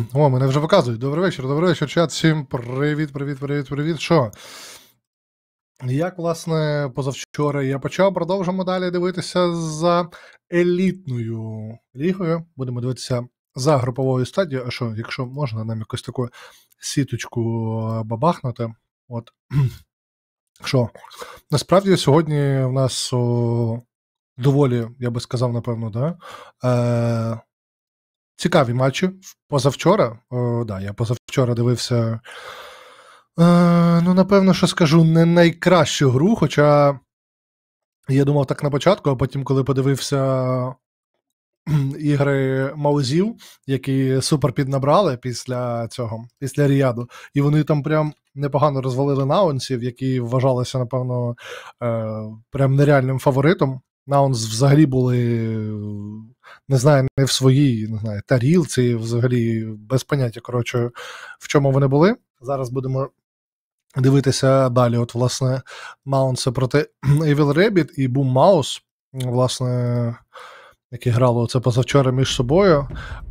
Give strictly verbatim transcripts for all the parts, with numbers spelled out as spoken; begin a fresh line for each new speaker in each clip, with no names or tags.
О, мене вже показують. Добрий вечір, добрий вечір, чат. Всім привіт, привіт, привіт, привіт. Що? Як, власне, позавчора я почав, продовжимо далі дивитися за елітною лігою. Будемо дивитися за груповою стадією. А що, якщо можна, нам якусь таку сіточку бабахнути. От. Що? Насправді, сьогодні в нас о, доволі, я би сказав, напевно, да? Е- цікаві матчі. Позавчора, о, да, я позавчора дивився, е, ну, напевно, що скажу, не найкращу гру, хоча я думав так на початку, а потім, коли подивився ігри Маузів, які супер піднабрали після цього, після Ріяду, і вони там прям непогано розвалили наунсів, які вважалися, напевно, е, прям нереальним фаворитом. Наунс взагалі були, не знаю, не в своїй, не знаю, тарілці, взагалі без поняття, коротше, в чому вони були. Зараз будемо дивитися далі. От, власне, Маунси проти Evil Rabbit і Boom Mouse, власне, які грали оце позавчора між собою.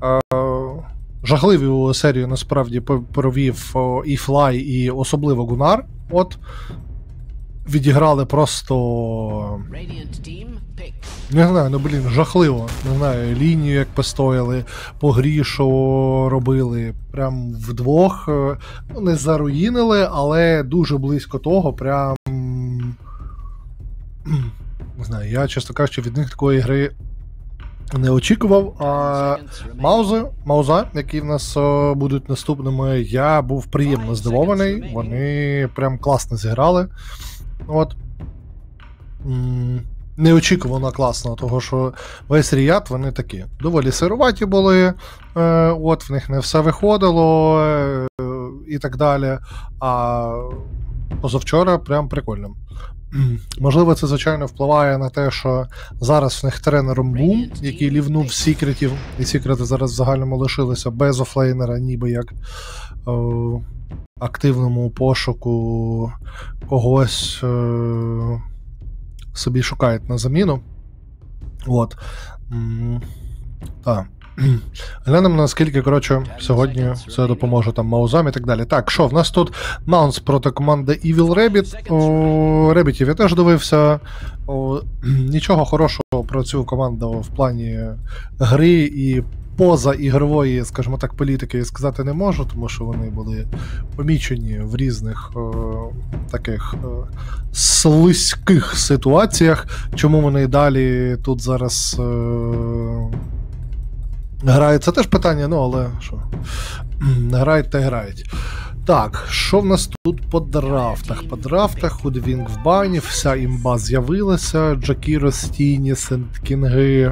Жахливу серію, насправді, провів і Fly, і особливо Гунар. От, відіграли просто, не знаю, ну, блін, жахливо. Не знаю, лінію як постояли, по грі, що робили. Прям вдвох, ну, не заруїнили, але дуже близько того, прям, не знаю, я, чесно кажучи, від них такої гри не очікував. А Маузи, Мауза, які в нас о, будуть наступними, я був приємно здивований. Вони прям класно зіграли. От. Неочікувано класно, того що весь Ріяд, вони такі доволі сируваті були, е, от, в них не все виходило, е, і так далі. А позавчора прям прикольно. Можливо, це, звичайно, впливає на те, що зараз в них тренером Бум, який лівнув Сікретів, і Сікрети зараз в загальному лишилися без офлейнера, ніби як е, активному пошуку когось е, собі шукають на заміну. От. Так. Глянемо, наскільки, коротше, сьогодні це допоможе там Маузам і так далі. Так, що, в нас тут Маунс проти команди Evil Rabbit. О, Ребітів я теж дивився. О, нічого хорошого про цю команду в плані гри і поза ігрової, скажімо так, політики сказати не можу, тому що вони були помічені в різних о, таких о, слизьких ситуаціях. Чому вони далі тут зараз о, грають, це теж питання, ну, але що, грають та грають. Так, що в нас тут по драфтах? По драфтах Худвінг в бані, вся імба з'явилася, Джакіро, Стіні, Сент-Кінги.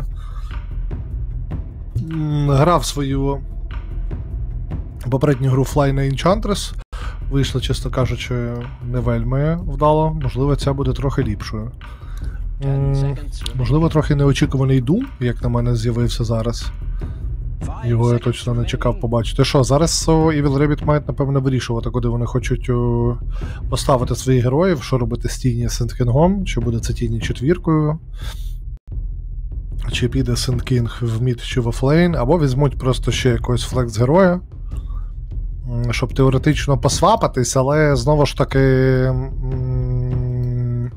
Грав свою попередню гру Fly на Enchantress. Вийшло, чесно кажучи, не вельми вдало. Можливо, ця буде трохи ліпшою. Можливо, трохи неочікуваний Doom, як на мене, з'явився зараз. Його я точно не чекав побачити. Що, зараз Evil Rabbit мають, напевно, вирішувати, куди вони хочуть поставити своїх героїв, що робити з Тіні Сент-Кінгом, чи буде це Тіні четвіркою, чи піде Сент-Кінг в мід чи в офлейн, або візьмуть просто ще якогось флекс-героя, щоб теоретично посвапатись, але знову ж таки м-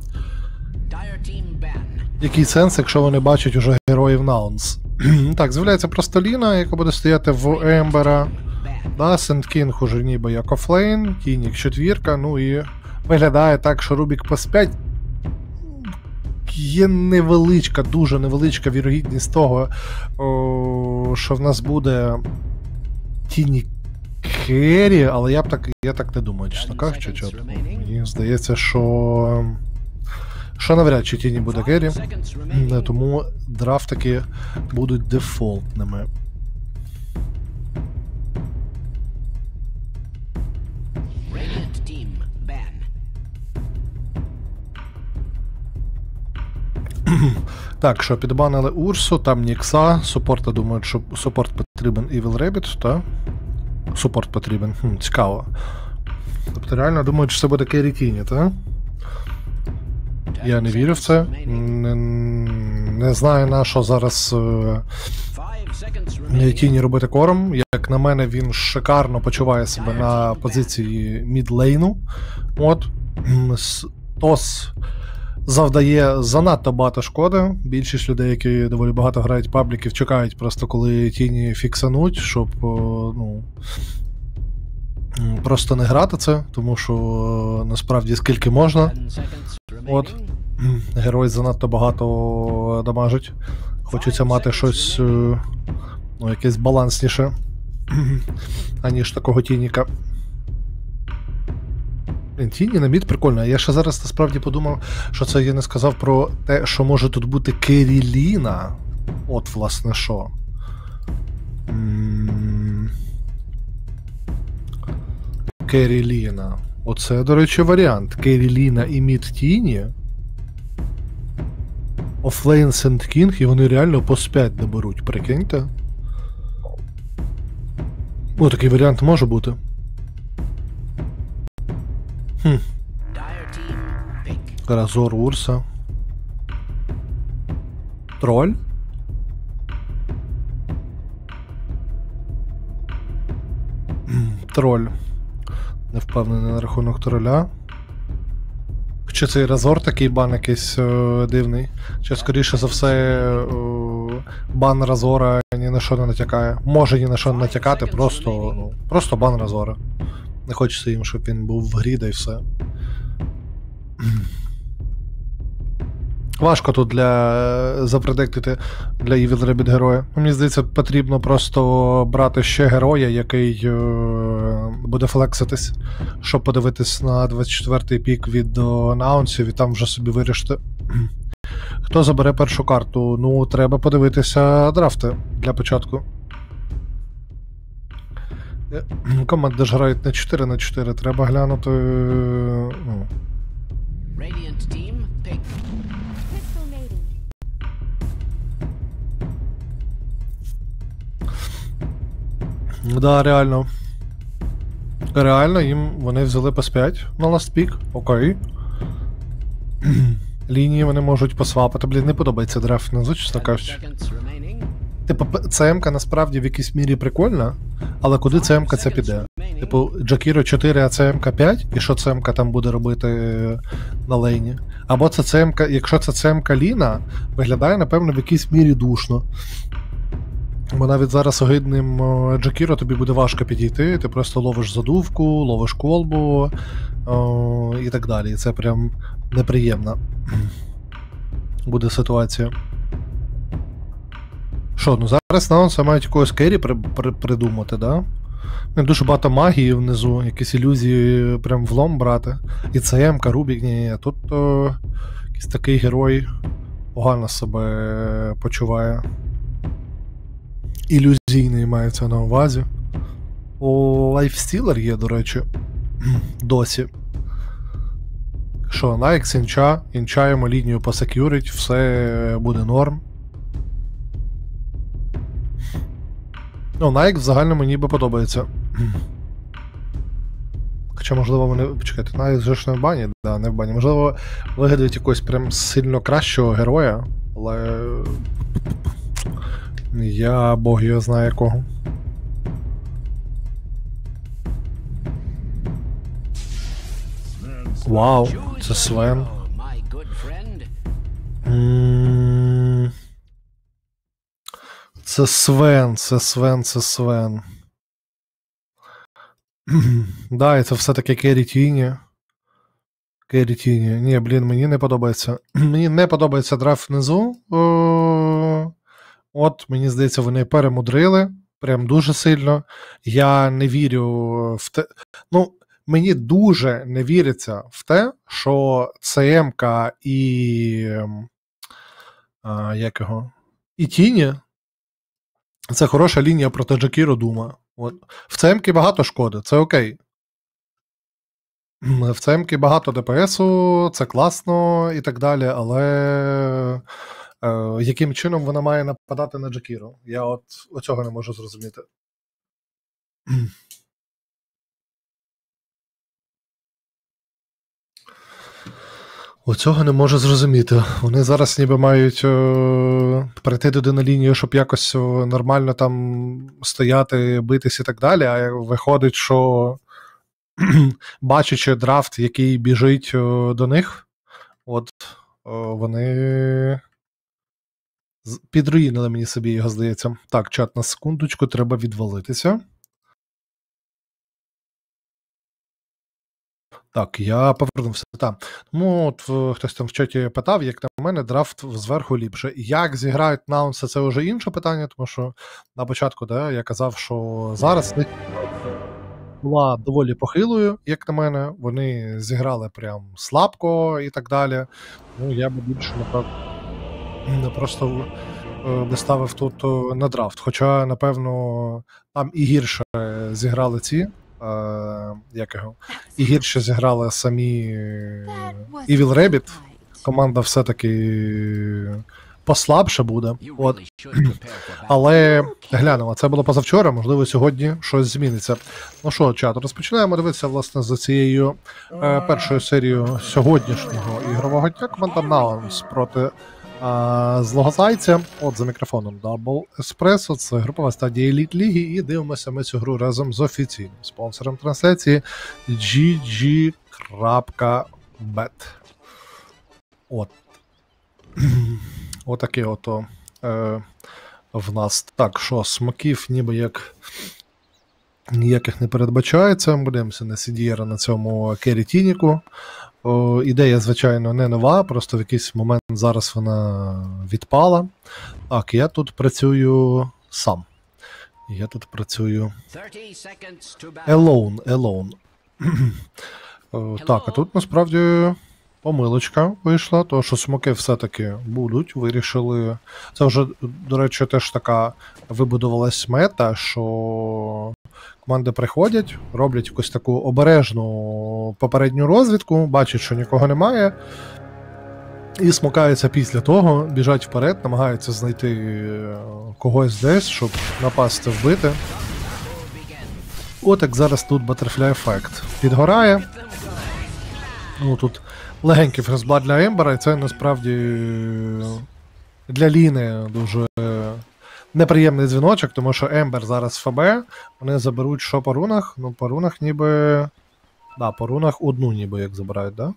який сенс, якщо вони бачать уже героїв Наунс. Так, з'являється просто Ліна, яка буде стояти в Ембера. Да, Сент-Кінг уже ніби як офлейн, Тінік четвірка, ну і виглядає так, що Рубік Пас п'ять. Є невеличка, дуже невеличка вірогідність того, о, що в нас буде Тіні Керрі, але я б так, я так не думаю, чесно кажучи, що мені здається, що що навряд чи Тіні буде Керрі, тому драфтики будуть дефолтними. Так, що, підбанили Урсу, там Нікса, супорта думають, що супорт потрібен Evil Rabbit, та? Супорт потрібен, хм, цікаво. Тобто реально думають, що це буде Керрі Тіні, та? Я не вірю в це. Не, не знаю, на що зараз е, Тіні робити кором. Як на мене, він шикарно почуває себе на позиції мідлейну. От. Тос завдає занадто багато шкоди. Більшість людей, які доволі багато грають пабліків, чекають просто, коли тіні фіксануть, щоб, ну, просто не грати це, тому що насправді скільки можна. От. Герой занадто багато дамажить. Хочеться мати щось, ну, якесь балансніше, аніж такого тініка. Тіні на мід прикольно. Я ще зараз насправді подумав, що це я не сказав про те, що може тут бути Керіліна. От, власне, що. Керіліна. Оце, до речі, варіант. Керіліна і мід тіні. Офлейн Сент Кінг, і вони реально по п'ять доберуть, прикиньте. Ну, такий варіант може бути. Хм. Разор Урса. Троль? Троль. Не впевнений на рахунок троля. Чи цей Разор такий бан якийсь о, дивний? Чи скоріше за все о, бан Разора ні на що не натякає? Може ні на що не натякати, просто, ну, просто бан Разора. Не хочеться їм, щоб він був в грі, да і все. Важко тут для запредиктити для Evil Rabbit героя. Мені здається, потрібно просто брати ще героя, який е, буде флекситись, щоб подивитись на двадцять четвертий пік від анаунсів і там вже собі вирішити. Хто забере першу карту? Ну, треба подивитися драфти для початку. Команди ж грають не чотири на чотири, треба глянути. Ну. Да, реально. Реально, їм вони взяли по п'ять на last pick. Окей. Лінії вони можуть посвапати. Блін, не подобається драфт, не чесно кажучи. Типу, ЦМ-ка насправді в якійсь мірі прикольна, але куди ЦМ-ка це піде? Типу, Джакіро чотири, а ЦМ-ка п'ять, і що ЦМ-ка там буде робити на лейні? Або це ЦМ-ка, якщо це ЦМ-ка Ліна, виглядає, напевно, в якійсь мірі душно. Бо навіть зараз огидним Джакіро тобі буде важко підійти, ти просто ловиш задувку, ловиш колбу о, і так далі. І це прям неприємна буде ситуація. Що, ну зараз наунси мають якогось керрі при, при, придумати, да? Дуже багато магії внизу, якісь ілюзії прям влом брати. І ЦМ-ка, Рубік, ні, тут о, якийсь такий герой погано себе почуває. Ілюзійний мається на увазі. О, лайфстілер є, до речі. Досі. Що, Найкс, інча, інчаємо лінію посекюрить, все буде норм. Ну, Найкс в загальному ніби подобається. Хоча, можливо, вони... Почекайте, Найкс же ж не в бані? Да, не в бані. Можливо, вигадають якогось прям сильно кращого героя, але... Я бог його знає якого. Вау, це Свен. М-м- Це Свен, це Свен, це Свен. Да, і це все-таки Керрі Тіні. Керрі Тіні. Ні, блін, мені не подобається. Мені не подобається драфт внизу. О- От, мені здається, вони перемудрили. Прям дуже сильно. Я не вірю в те. Ну, мені дуже не віриться в те, що ЦМ-ка і. А, як його? І Тіні. Це хороша лінія проти Джакіро Дума. От. В ЦМ-ки багато шкоди, це окей. В ЦМ-ки багато ДПСу, це класно і так далі, але. Е, яким чином вона має нападати на Джакіро? Я от оцього не можу зрозуміти. Оцього не можу зрозуміти. Вони зараз ніби мають е, перейти туди на лінію, щоб якось о, нормально там стояти, битись і так далі, а виходить, що бачачи драфт, який біжить о, до них, от о, вони з- підруїнили мені собі його, здається. Так, чат, на секундочку, треба відвалитися. Так, я повернувся. Так. Тому от в- хтось там в чаті питав, як на мене, драфт зверху ліпше. Як зіграють наунси, це вже інше питання, тому що на початку, да, я казав, що зараз них була доволі похилою, як на мене. Вони зіграли прям слабко і так далі. Ну, я би більше, напевно, не просто е, би ставив тут е, на драфт. Хоча, напевно, там і гірше зіграли ці. Е, як його? І гірше зіграли самі е, Evil Rabbit. Команда все-таки послабше буде. От. Але глянемо, це було позавчора, можливо, сьогодні щось зміниться. Ну що, чат, розпочинаємо дивитися, власне, за цією е, першою серією сьогоднішнього ігрового дня. Команда Наунс проти а, злого зайця. От за мікрофоном Double Espresso, це групова стадія Elite Ліги, і дивимося ми цю гру разом з офіційним спонсором трансляції джі джі крапка бет. От. Отаке ото е, в нас. Так, що, смоків ніби як ніяких не передбачається. Будемося на Сідієра на цьому Керітініку. О, ідея, звичайно, не нова, просто в якийсь момент зараз вона відпала. Так, я тут працюю сам. Я тут працюю alone, alone. О, так, а тут насправді помилочка вийшла, тому що смоки все-таки будуть, вирішили. Це вже, до речі, теж така вибудувалась мета, що команди приходять, роблять якусь таку обережну попередню розвідку, бачать, що нікого немає, і смокаються після того, біжать вперед, намагаються знайти когось десь, щоб напасти, вбити. От як зараз тут Butterfly Effect підгорає. Ну, тут легенький фрестблад для Ембера, і це насправді для Ліни дуже неприємний дзвіночок, тому що Ембер зараз ФБ, вони заберуть що по рунах? Ну, по рунах ніби... Да, по рунах одну ніби як забирають, да?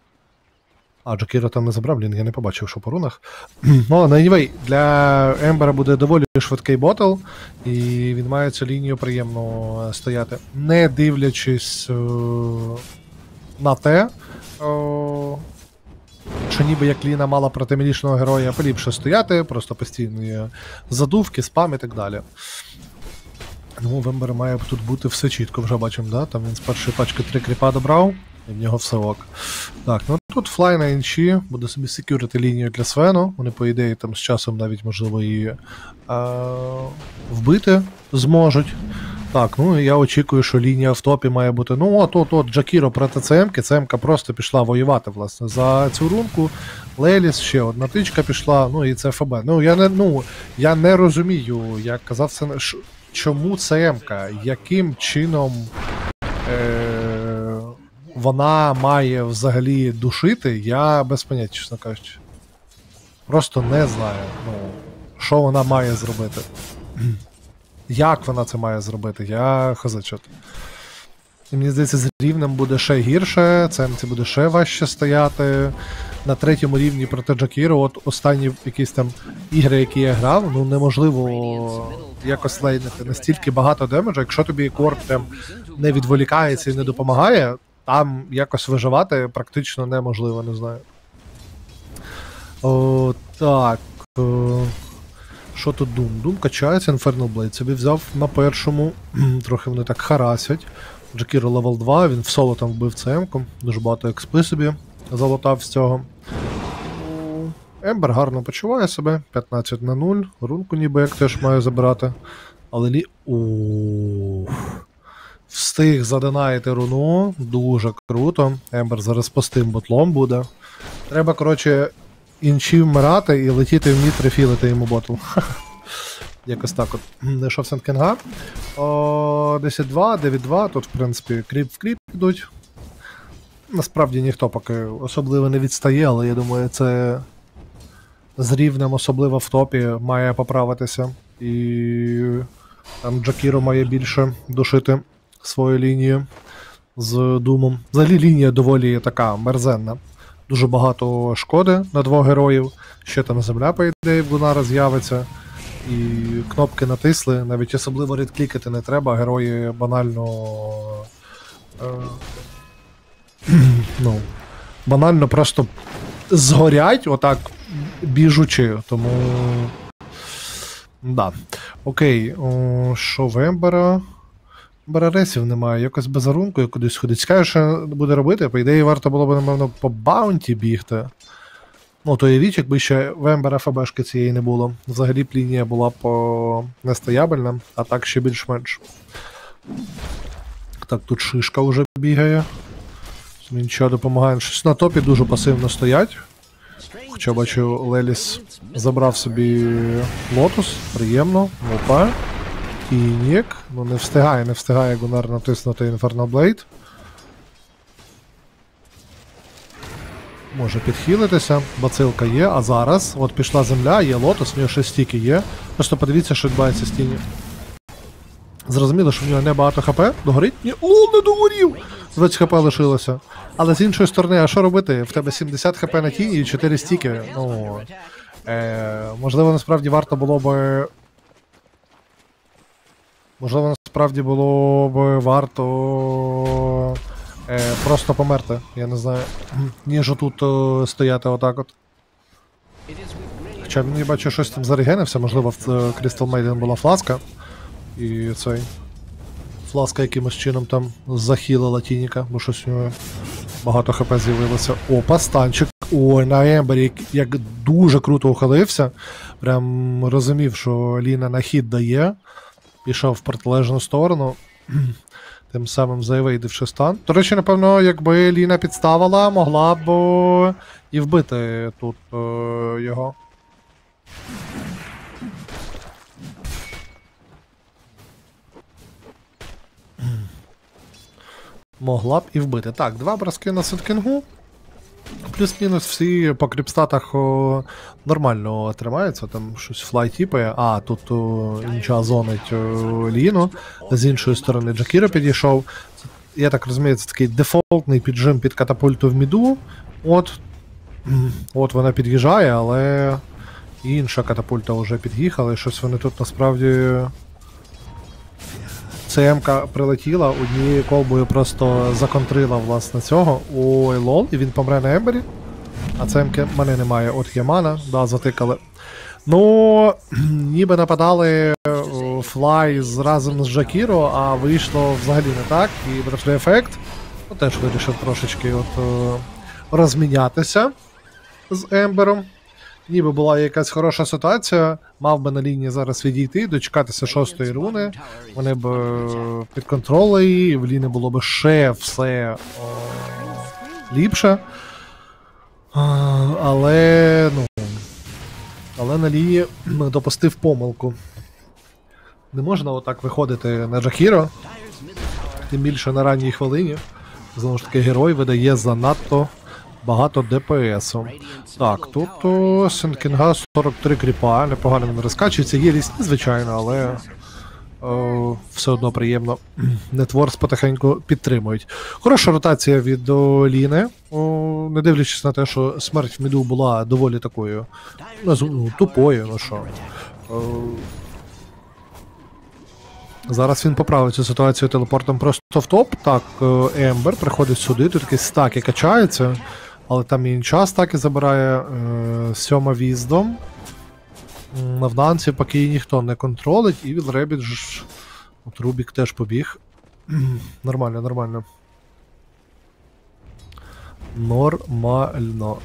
А, Джокіра там не забрав, Лін, я не побачив, що по рунах. Ну, на anyway, для Ембера буде доволі швидкий ботл, і він має цю лінію приємно стояти. Не дивлячись о, на те, о, що ніби як Ліна мала проти мілічного героя поліпше стояти, просто постійні задувки, спам і так далі. Ну, в Ембера має тут бути все чітко, вже бачимо, да? Там він з першої пачки три кріпа добрав, і в нього все ок. Так, ну тут флай на інші, буде собі секюрити лінію для Свену, вони, по ідеї, там з часом навіть, можливо, її а, вбити зможуть. Так, ну я очікую, що лінія в топі має бути. Ну, от, от, от, Джакіро проти ЦМки. ЦМка просто пішла воювати, власне, за цю рунку. Леліс, ще одна тичка пішла, ну і це ФБ. Ну, я не, ну, я не розумію, як казав, це, чому ЦМка, яким чином е- вона має взагалі душити, я без поняття, чесно кажучи. Просто не знаю, ну, що вона має зробити. Як вона це має зробити, я хазачот. І мені здається, з рівнем буде ще гірше, цемці буде ще важче стояти. На третьому рівні проти Джакіро, от останні якісь там ігри, які я грав, ну неможливо якось лейнити настільки багато демеджу. Якщо тобі корп прям не відволікається і не допомагає, там якось виживати практично неможливо, не знаю. О, так. О... Що тут Doom? Doom качається, Infernal Blade собі взяв на першому, трохи вони так харасять. Джакіро левел два, він в соло там вбив ЦМ-ку, дуже багато експи собі залутав з цього. Ембер гарно почуває себе, п'ятнадцять на нуль, рунку ніби як теж має забирати. Але лі... Ууу. Встиг задонайти руну, дуже круто. Ембер зараз пустим ботлом буде. Треба, коротше, інші вмирати і летіти в мід, рефілити йому ботл. Якось так от. Знайшов Сенкінга. десять два, дев'ять два, тут, в принципі, кріп в кріп йдуть. насправді ніхто поки особливо не відстає, але я думаю, це з рівнем, особливо в топі, має поправитися. І там Джакіро має більше душити свою лінію з Думом. Взагалі лінія доволі така мерзенна. Дуже багато шкоди на двох героїв. Ще там земля, по ідеї, в Гунара з'явиться. І кнопки натисли, навіть особливо редклікати не треба, герої банально. Е, ну, банально просто згорять, отак, біжучи. Тому. Да. Окей, о, що в Ембера? Ембера ресів немає, якось без арунку кудись ходить. Цікаво, що буде робити, по ідеї варто було б, напевно, по баунті бігти. Ну, то явіть, якби ще в Ембера ФБшки цієї не було. Взагалі б лінія була по нестаябельна, а так ще більш-менш. Так, тут шишка вже бігає. Нічого допомагає. Щось на топі дуже пасивно стоять. Хоча бачу, Леліс забрав собі лотус, приємно, опа. Тінік, ну не встигає, не встигає Гунар натиснути Inferno Blade. Може підхилитися, бацилка є, а зараз, от пішла земля, є лотос, в нього ще стільки є. Просто подивіться, що відбувається з тіні. Зрозуміло, що в нього небагато хп, догорить? Ні, о, не догорів! двадцять хп лишилося. Але з іншої сторони, а що робити? В тебе сімдесят хп на тіні і чотири стіки. Ну, е, можливо, насправді варто було б... Можливо, насправді було б варто... Е, просто померти, я не знаю, ніж отут о, стояти отак от. Хоча я бачу, щось там зарегенився, можливо в Crystal Maiden була фласка. І цей... Фласка якимось чином там захилила Тініка, бо щось у нього багато хп з'явилося. Опа, станчик. Ой, на Ембері як дуже круто ухилився. Прям розумів, що Ліна на хід дає. Пішов в протилежну сторону. Тим самим заевейдивши стан. До речі, напевно, якби Ліна підставила, могла б о, і вбити тут о, його. Могла б і вбити. Так, два броски на Сеткінгу. Плюс-мінус всі по кріпстатах о, нормально тримаються, там щось флай тіпає. А, тут о, нічого зонить о, Ліну. З іншої сторони Джакіро підійшов. Я так розумію, це такий дефолтний піджим під катапульту в міду. От, от вона під'їжджає, але інша катапульта вже під'їхала, і щось вони тут насправді... ЦМ-ка прилетіла, однією колбою просто законтрила, власне, цього. Ой, лол, і він помре на Ембері. А ЦМ-ки в мене немає, от є мана, да, затикали. Ну, ніби нападали Флай разом з Джакіро, а вийшло взагалі не так. І Butterfly ефект ну, теж вирішив трошечки от, о, розмінятися з Ембером. Ніби була якась хороша ситуація, мав би на лінії зараз відійти, дочекатися шостої руни, вони б е, підконтролили її, в Ліни було б ще все о, ліпше. А, але, ну, але на лінії допустив помилку. Не можна отак виходити на Джакіро, тим більше на ранній хвилині. Знову ж таки, герой видає занадто багато ДПСу. Так, тут Сенкінга сорок три кріпа, непогано він розкачується. Є різні, звичайно, але о, все одно приємно. Нетворс потихеньку підтримують. Хороша ротація від о, Ліни, о, не дивлячись на те, що смерть в міду була доволі такою ну, тупою, ну що. О, зараз він поправить цю ситуацію телепортом просто в топ. Так, Ембер приходить сюди, тут якісь стаки качаються, але там і інша стаки забирає. Е, сьома віздом. В Нансі поки її ніхто не контролить, і від Ребіт ж... От Рубік теж побіг. Нормально, нормально. Нормально.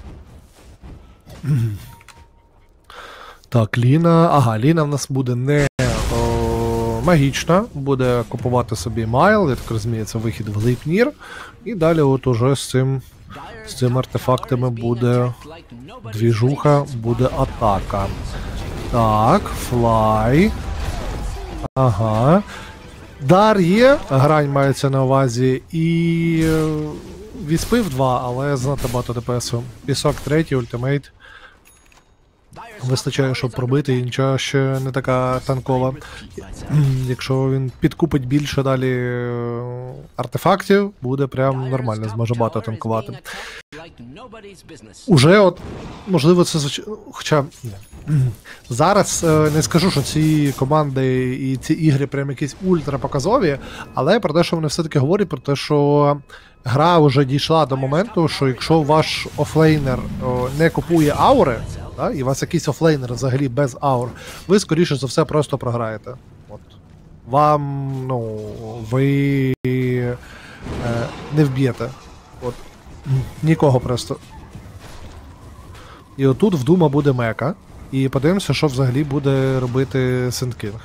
Так, Ліна... Ага, Ліна в нас буде не... магічна, буде купувати собі майл, я так розумію, це вихід в Глейпнір, і далі от уже з цим, з цим артефактами буде двіжуха, буде атака. Так, флай. Ага. Дар є, грань мається на увазі, і відспив два, але занадто багато ДПСу. Пісок третій, ультимейт. Вистачає, щоб пробити, і нічого ще не така танкова. Якщо він підкупить більше далі е, артефактів, буде прям нормально, зможе багато танкувати. Уже от, можливо, це звичайно. Хоча зараз е, не скажу, що ці команди і ці ігри прям якісь ультрапоказові, але про те, що вони все-таки говорять про те, що гра вже дійшла до моменту, що якщо ваш офлейнер о, не купує аури, да, і у вас якийсь офлейнер взагалі без аур, ви, скоріше за все, просто програєте. От. Вам, ну, ви е, не вб'єте. От. Нікого просто. І отут в Дума буде мека. І подивимося, що взагалі буде робити Сент-Кінг.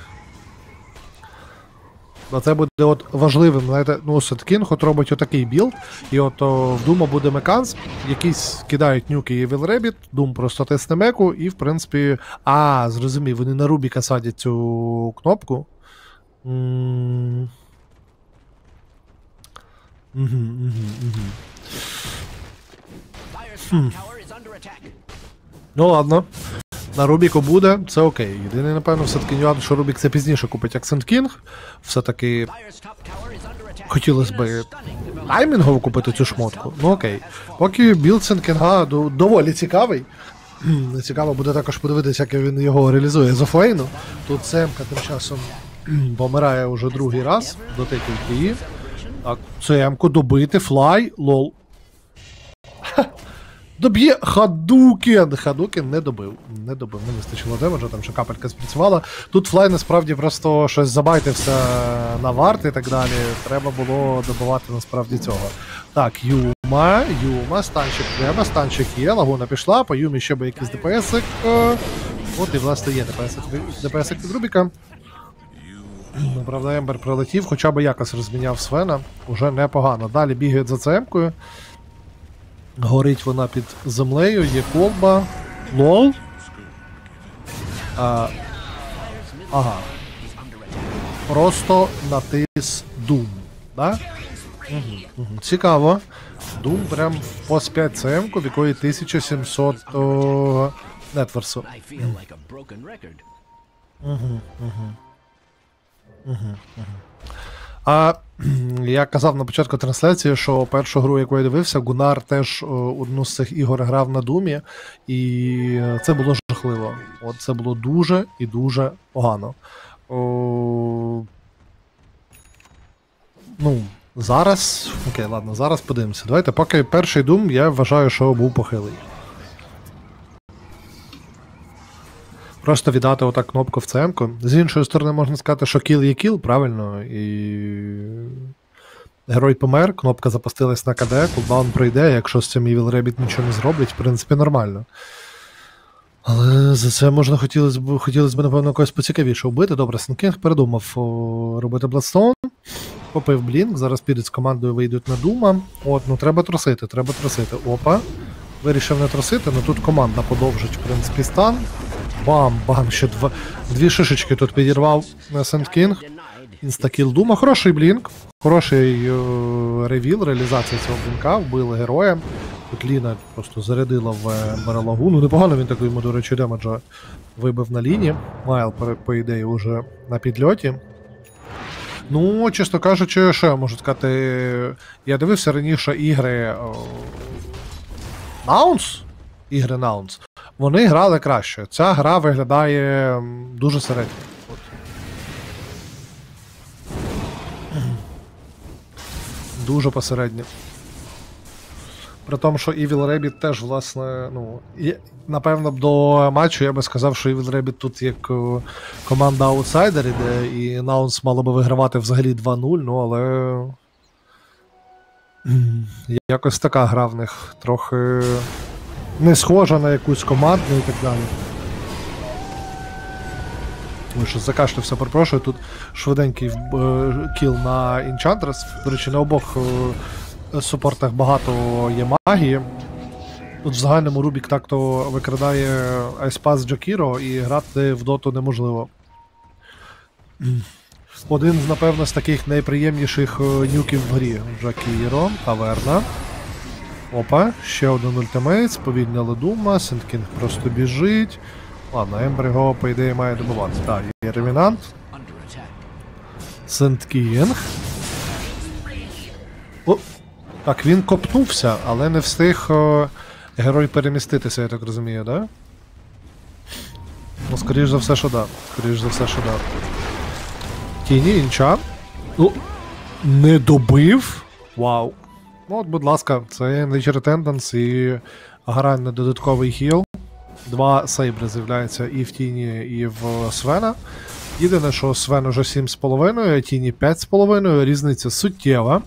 Бо це буде от важливим, знаєте, ну, Сент-Кінг от робить отакий білд, і от о, в Дума буде меканс, якісь кидають нюки і Вілребіт, Дум просто тисне меку, і в принципі, а, зрозумів, вони на Рубіка садять цю кнопку. М-м- Угу, угу, угу. Хм. Ну ладно. На Рубіку буде, це окей. Єдиний, напевно, все-таки нюанс, що Рубік це пізніше купить як Сент-Кінг. Все-таки хотілося б таймінгово купити цю шмотку. Ну окей. Поки білд Сент-Кінга доволі цікавий. Цікаво буде також подивитися, як він його реалізує з офлейну. Тут Семка тим часом помирає вже другий раз, дотиків її. Так, Семку добити, флай, лол. Доб'є Хадукен. Хадукен не добив. Не добив, не вистачило демеджа, там ще капелька спрацювала. Тут флай насправді просто щось забайтився на варт і так далі. Треба було добивати насправді цього. Так, Юма, Юма, станчик треба, станчик є, лагуна пішла, по Юмі ще би якийсь ДПСик. От і власне є ДПСик, ДПСик від Рубіка. Ну, правда, Ембер прилетів, хоча б якось розміняв Свена. Уже непогано. Далі бігають за цемкою. Горить вона під землею, є колба. Лол. А, ага. Просто натис Doom. Да? Угу, угу. Цікаво. Doom прям по п'ять цемку, в якої тисяча сімсот о, нетверсу. Угу, угу. Угу, угу. А я казав на початку трансляції, що першу гру, яку я дивився, Гунар теж о, одну з цих ігор грав на Думі, і це було жахливо. От це було дуже і дуже погано. О, ну, зараз. Окей, ладно, зараз подивимося. Давайте, поки перший Doom, я вважаю, що був похилий. Просто віддати отак кнопку в цемку. З іншої сторони, можна сказати, що кіл є кіл, правильно, і герой помер, кнопка запустилась на КД, кулдаун пройде, якщо з цим Evil Rabbit нічого не зроблять, в принципі, нормально. Але за це можна хотілося б, хотілося б, напевно, когось поцікавіше вбити. Добре, Сент-Кінг передумав о, робити Bloodstone, попив блінк, зараз підуть з командою, вийдуть на Дума. От, ну треба трусити, треба трусити. Опа, вирішив не трусити, ну тут команда подовжить, в принципі, стан. Бам-бам, ще два, дві шишечки тут підірвав на Сент-Кінг. Інстакіл Дума. Хороший блінк, хороший е, ревіл, реалізація цього блінка, вбили героя. Тут Ліна просто зарядила в Мералагу. Ну непогано він такий йому, до речі, демеджа вибив на лінії. Майл, по, по ідеї, вже на підльоті. Ну, чесно кажучи, що я можу сказати, я дивився раніше ігри Наунс, ігри Наунс. Вони грали краще. Ця гра виглядає дуже середньо. Дуже посередньо. При тому, що Evil Rabbit теж, власне, ну, є, напевно, до матчу я би сказав, що Evil Rabbit тут як команда аутсайдер іде, і Наунс мало би вигравати взагалі два нуль, ну, але якось така гра в них трохи не схожа на якусь командну і так далі. Ой, що закашлявся, перепрошую, тут швиденький е, кіл на Enchantress. До речі, на обох е, супортах багато є магії. Тут в загальному Рубік так-то викрадає Айспас Джакіро, і грати в доту неможливо. Один з, напевно, з таких найприємніших нюків в грі. Джакіро, таверна. Опа, ще один ультимейт, сповільнили Дума, Сент-Кінг просто біжить. Ладно, Ембер його, по ідеї, має добивати. Так, є Ревінант. Сент-Кінг. О, так, він копнувся, але не встиг о, герой переміститися, я так розумію, да? Ну, скоріш за все, що да. Скоріш за все, що да. Тіні, інча. Ну, не добив. Вау. Ну от, будь ласка, це Nature Attendance і грань на додатковий хіл. Два сейбри з'являються і в Тіні, і в Свена. Єдине, що Свен уже сім з половиною, а Тіні п'ять з половиною, різниця суттєва.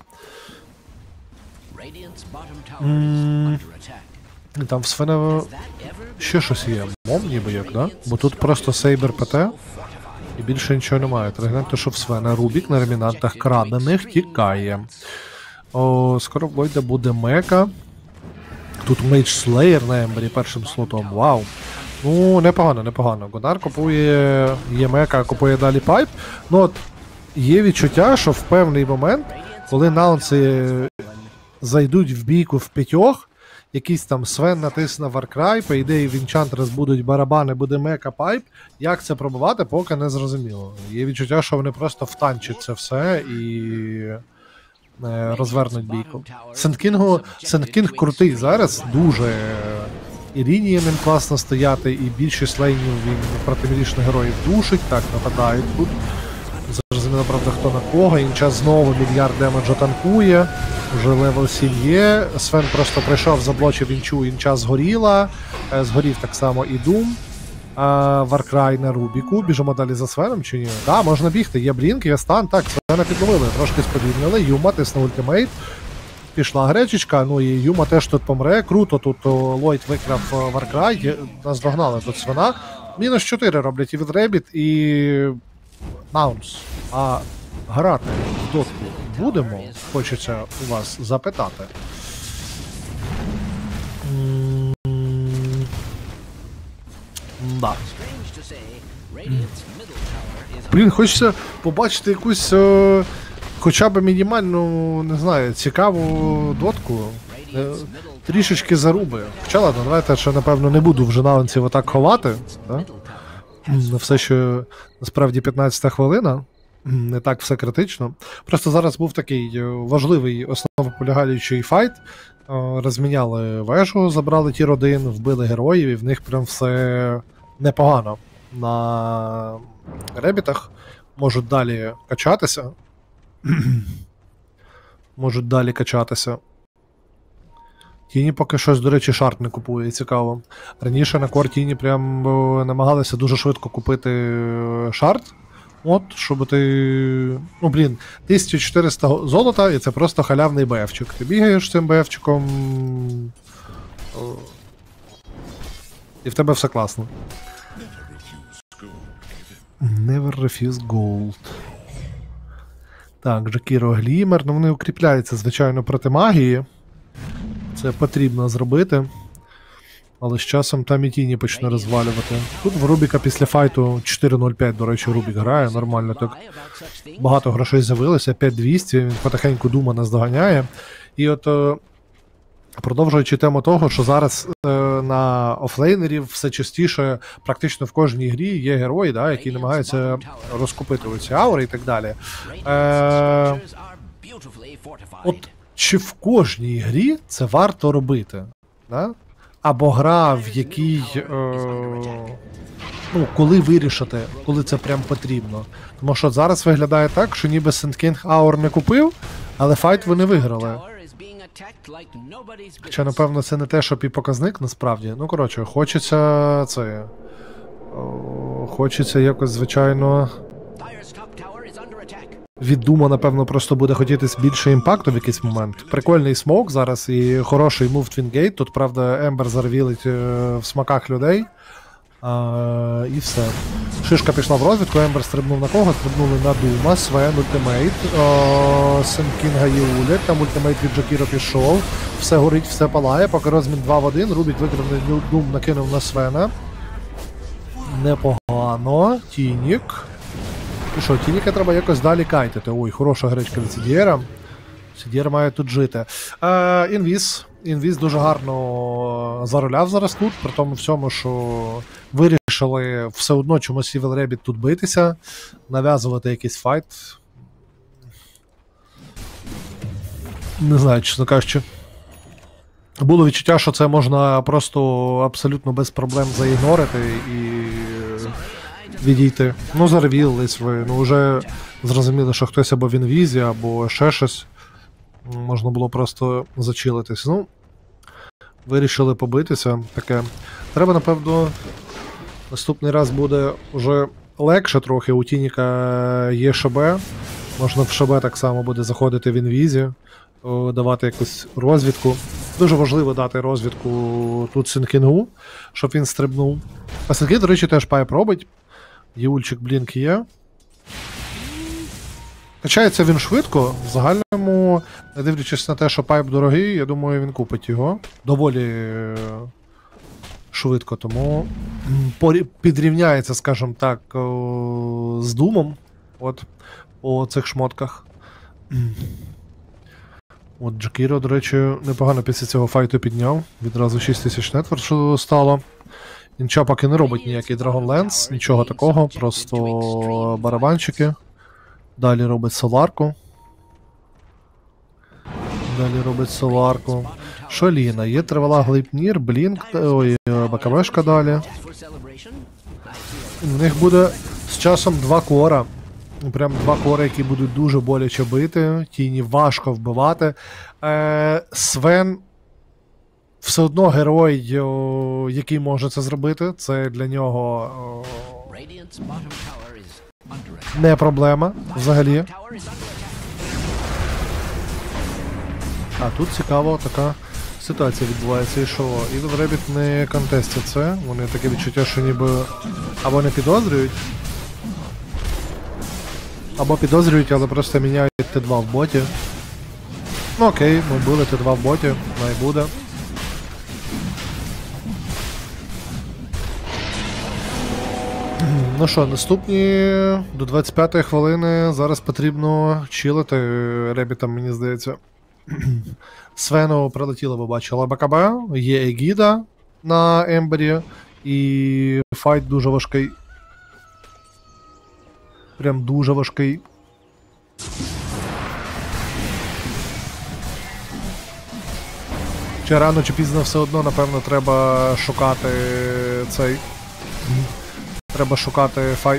М, Там в Свена ще щось є. Мом ніби як, да? Бо тут просто сейбер ПТ. І більше нічого немає. Треба глянути, що в Свена Рубік на ремінантах крадених тікає. О, скоро в Войда буде Мека. Тут Мейдж Слеєр на Ембері першим слотом. Вау. Ну, непогано, непогано. Гонар купує є Мека, купує далі Пайп. Ну от, є відчуття, що в певний момент, коли наунси зайдуть в бійку в п'ятьох, якийсь там Свен натисне Warcry, по ідеї в Enchantress будуть барабани, буде Мека Пайп. Як це пробувати, поки не зрозуміло. Є відчуття, що вони просто втанчать це все і розвернуть бійку. Сент-Кінгу, Сент-Кінг крутий зараз, дуже і лінії ним класно стояти, і більшість лейнів він проти мілічних героїв душить, так, нападають тут. Зрозуміло, правда, хто на кого, Інча знову мільярд демеджа танкує, вже левел сім є, Свен просто прийшов, заблочив Інчу, Інча згоріла, згорів так само і Дум. Warcry на Рубіку. Біжимо далі за Свеном чи ні? Так, да, можна бігти. Є блінк, є стан. Так, Свена підловили. Трошки сповільнили. Юма тисне ультимейт. Пішла гречечка. Ну і Юма теж тут помре. Круто тут Ллойд викрав Warcry. Нас догнали тут Свена. Мінус чотири роблять і від Ребіт, і Наунс. А грати в дотку будемо? Хочеться у вас запитати. Да. Блін, хочеться побачити якусь о, хоча б мінімальну, не знаю, цікаву дотку. Е, трішечки заруби. Хоча ладно, давайте, що напевно не буду вже наунців отак ховати. Да? Все, що насправді п'ятнадцята хвилина. Не так все критично. Просто зараз був такий важливий основополягаючий файт. Розміняли вежу, забрали тір один, вбили героїв, і в них прям все непогано. На ребітах можуть далі качатися. Можуть далі качатися. Тіні поки щось, до речі, шарт не купує, цікаво. Раніше на кор Тіні прям намагалися дуже швидко купити шарт. От, щоб ти... Ну, блін, тисяча чотириста золота, і це просто халявний БФчик. Ти бігаєш цим БФчиком... І в тебе все класно. Never refuse gold. Так, Джакіро Глімер. Ну, вони укріпляються, звичайно, проти магії. Це потрібно зробити. Але з часом там і Тіні почне розвалювати. Тут в Рубіка після файту чотири нуль п'ять, до речі, Рубік грає, нормально так. Багато грошей з'явилося, п'ять двісті, він потихеньку Дума наздоганяє. І от, продовжуючи тему того, що зараз е, на офлейнерів все частіше, практично в кожній грі є герої, да, які намагаються розкупити оці аури і так далі. Е, от чи в кожній грі це варто робити? Да? Або гра, в якій, е, ну, коли вирішити, коли це прям потрібно. Тому що зараз виглядає так, що ніби Сент-Кінг аур не купив, але файт вони виграли. Хоча, напевно, це не те, щоб і показник, насправді. Ну, коротше, хочеться це... О, хочеться якось, звичайно... Від Дума, напевно, просто буде хотітись більше імпакту в якийсь момент. Прикольний смок зараз і хороший мув Твінгейт. Тут, правда, Ембер зарвілить в смаках людей. А, і все. Шишка пішла в розвідку, Ембер стрибнув на кого? Стрибнули на Дума, Свен, ультимейт. Сен-Кінга є улік, там ультимейт від Джакіро пішов. Все горить, все палає, поки розмін два в один. Рубік викривний Дум накинув на Свена. Непогано. Тінік. І що, Тініка треба якось далі кайтити. Ой, хороша гречка від Сідієра. Сідієр має тут жити. Е, інвіз. Інвіз дуже гарно зароляв зараз тут, при тому всьому, що вирішили все одно чомусь Evil Rabbit тут битися, нав'язувати якийсь файт. Не знаю, чесно кажучи. Було відчуття, що це можна просто абсолютно без проблем заігнорити і відійти. Ну, заревілись ви, ну вже зрозуміли, що хтось або в інвізі, або ще щось. Можна було просто зачилитись. Ну, вирішили побитися. Таке. Треба, напевно, наступний раз буде вже легше трохи. У Тініка є ШБ. Можна в ШБ так само буде заходити в інвізі, давати якусь розвідку. Дуже важливо дати розвідку тут Сенкінгу, щоб він стрибнув. А Сенкінг, до речі, теж пайп робить. Юльчик Блінк є. Качається він швидко, в загальному, не дивлячись на те, що пайп дорогий, я думаю, він купить його доволі швидко, тому підрівняється, скажімо так, з Думом, от, по цих шмотках. От Джакіро, до речі, непогано після цього файту підняв, відразу шість тисяч нетворшу стало. Інча поки не робить ніякий Dragonlance, нічого такого, просто барабанчики. Далі робить соларку. Далі робить соларку. Шоліна. Є тривала глипнір, блінк, ой, БКБшка далі. У них буде з часом два кора. Прям два кори, які будуть дуже боляче бити. Тіні важко вбивати. Е, Свен все одно герой, о, який може це зробити. Це для нього о, не проблема взагалі. А тут цікаво така ситуація відбувається. І що Evil Rabbit не контестять це. Вони таке відчуття, що ніби або не підозрюють, або підозрюють, але просто міняють Т два в боті. Ну окей, ми були Т два в боті, най буде. Ну що, наступні до двадцять п'ятої хвилини зараз потрібно чилити ребітам, мені здається. Свену прилетіло, ви бачили БКБ, є Егіда на Ембері, і файт дуже важкий. Прям дуже важкий. Чи рано, чи пізно все одно, напевно, треба шукати цей... Треба шукати файт.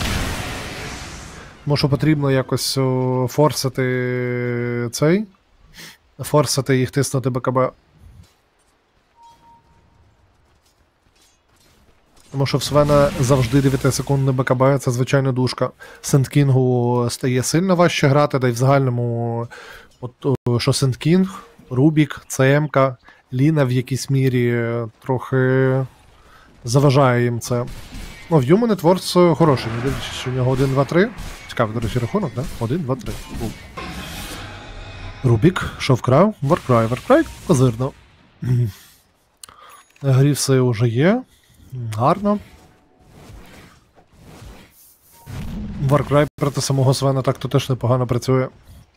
Тому що потрібно якось о, форсити цей. Форсити їх тиснути БКБ. Тому що в Свена завжди дев'ятисекундне БКБ, це звичайно душка. Сент-Кінгу стає сильно важче грати, та й в загальному, от, що Сент-Кінг, Рубік, ЦМК, Ліна в якійсь мірі трохи заважає їм це. Ну, в Human Networks хороший, не дивлячись, що у нього один, два, три. Цікавий, до речі, рахунок, да? один, два, три. Рубік, що вкрав? Warcry. Warcry козирно. Грівси вже є. Гарно. Warcry проти самого Свена так-то теж непогано працює.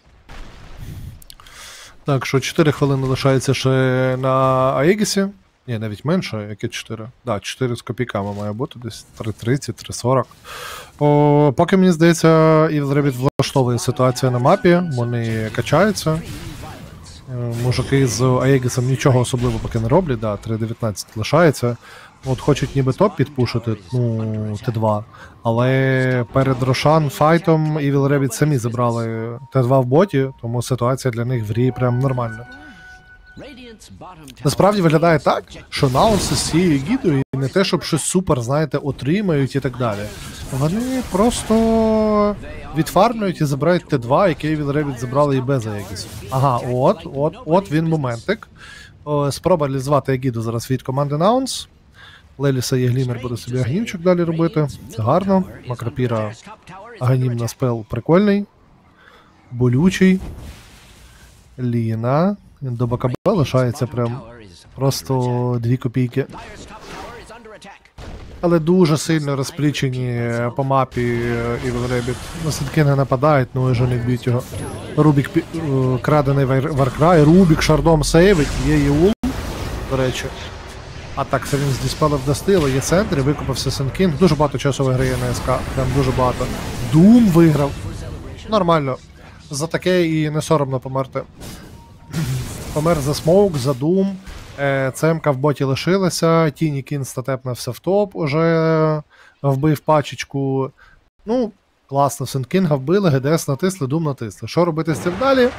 Так, що чотири хвилини лишається ще на Аегісі. Ні, навіть менше, яке чотири. Да, чотири з копійками має бути, десь три тридцять, три сорок. О, поки, мені здається, Evil Rabbit влаштовує ситуацію на мапі, вони качаються. Мужики з Аегісом нічого особливого поки не роблять, да, три дев'ятнадцять лишається. От хочуть ніби топ підпушити, ну, Т два, але перед Рошан файтом Evil Rabbit самі забрали Т два в боті, тому ситуація для них в грі прям нормальна. Насправді виглядає так, що Наунси з цією гідою не те, щоб щось супер, знаєте, отримають і так далі. Вони просто відфармлюють і забирають Т два, який Evil Rabbit забрали і без Аегісу. Ага, от, от, от він моментик. О, спроба реалізувати Егіду зараз від команди Наунс. Леліса і Глімер буде собі агнімчик далі робити. Це гарно. Макропіра агнім на спел прикольний. Болючий. Ліна. До БКБ лишається прям просто дві копійки. Але дуже сильно розплічені по мапі Evil Rabbit. На Сенкінга нападають, ну і вже не б'ють його. Рубік пі- крадений Варкрай, Рубік шардом сейвить, є Єул, до речі. А так, це він з Dispel достило, є центр, викупався Сенкінг. Дуже багато часу виграє на СК, прям дуже багато. Doom виграв. Нормально. За таке і не соромно померти. Помер за смоук, за Doom. ЦМК в боті лишилася, Тіні Кін статепнався в топ, уже вбив пачечку. Ну, класно, Сенкінга вбили, ГДС натисли, Doom натисли. Що робити з цим далі?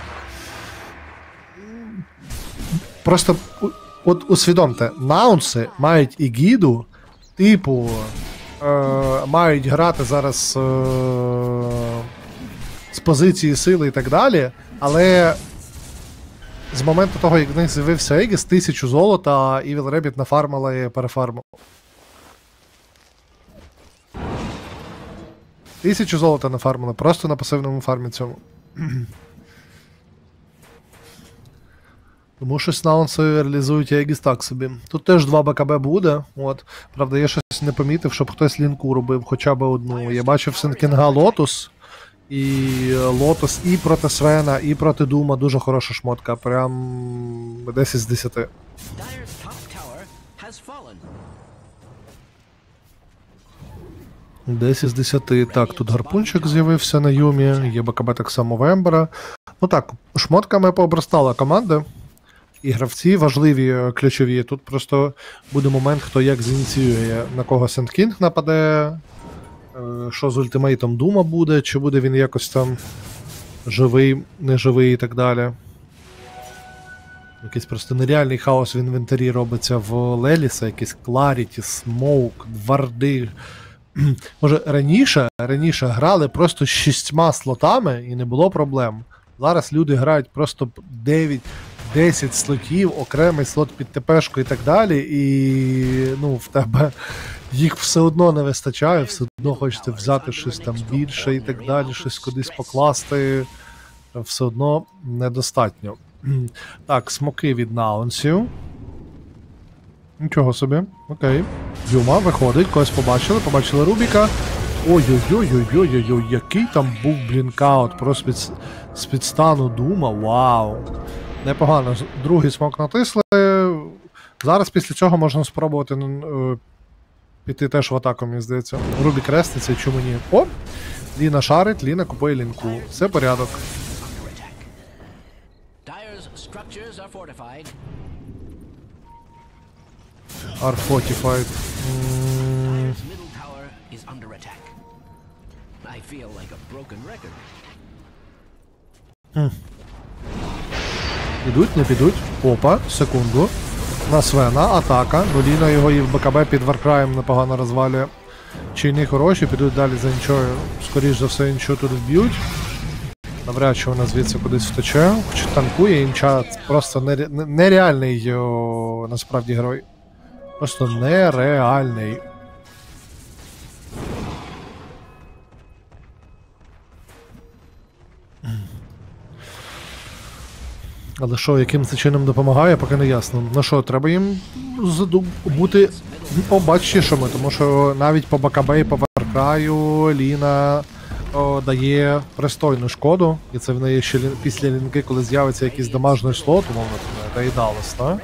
Просто от усвідомте, наунси мають і гіду, типу, е, мають грати зараз е, з позиції сили і так далі, але з моменту того, як в них з'явився Егіс, тисячу золота, Evil Rabbit нафармила і перефармила. Тисячу золота нафармила, просто на пасивному фармі цьому. Тому щось наунси реалізують Егіс так собі. Тут теж два БКБ буде, от. Правда, я щось не помітив, щоб хтось лінку робив хоча б одну. Я бачив Сенкінга Лотус. І Лотос і проти Свена, і проти Дума дуже хороша шмотка. Прям десять з десяти. десять з десяти. Так, тут гарпунчик з'явився на Юмі, є БКБ так само в Ембера. Ну так, шмотками пообростала команда. І гравці важливі, ключові. Тут просто буде момент, хто як зініціює, на кого Сенкінг нападе. Що з ультимейтом Дума буде, чи буде він якось там живий, неживий і так далі. Якийсь просто нереальний хаос в інвентарі робиться в Леліса, якийсь Кларіті, Смоук, Варди. Може, раніше, раніше грали просто з шістьма слотами і не було проблем. Зараз люди грають просто дев'ять десять слотів, окремий слот під ТПшку і так далі, і ну, в тебе їх все одно не вистачає, все одно хочеться взяти щось там більше і так далі, щось кудись покласти, все одно недостатньо. Так, смоки від наунсів. Нічого собі, окей. Юма виходить, когось побачили, побачили Рубіка. Ой-ой-ой-ой-ой-ой, який там був блінкаут, просто з, з підстану Дума, вау. Непогано, другий смок натисли. Зараз після цього можна спробувати е, піти теж в атаку, мені здається. Рубік реститься, чому ні? О! Ліна шарить, Ліна купує лінку. Все порядок. Are fortified. Mm. Mm. Підуть, не підуть. Опа, секунду. На Свена, атака. Ну, Ліна його і в БКБ під Варкраєм непогано розвалює. Чайні хороші, підуть далі за іншою. Скоріш за все, іншою тут вб'ють. Навряд чи вона звідси кудись втече. Хоч танкує, імча просто нере... нереальний о, насправді герой. Просто нереальний. Але що, яким це чином допомагає, поки не ясно. Ну що, треба їм заду... бути обачнішими, тому що навіть по БКБ і по Варкраю Ліна о, дає пристойну шкоду. І це в неї ще лі... після лінки, коли з'явиться якийсь дамажний слот, умовно, та і далось, так?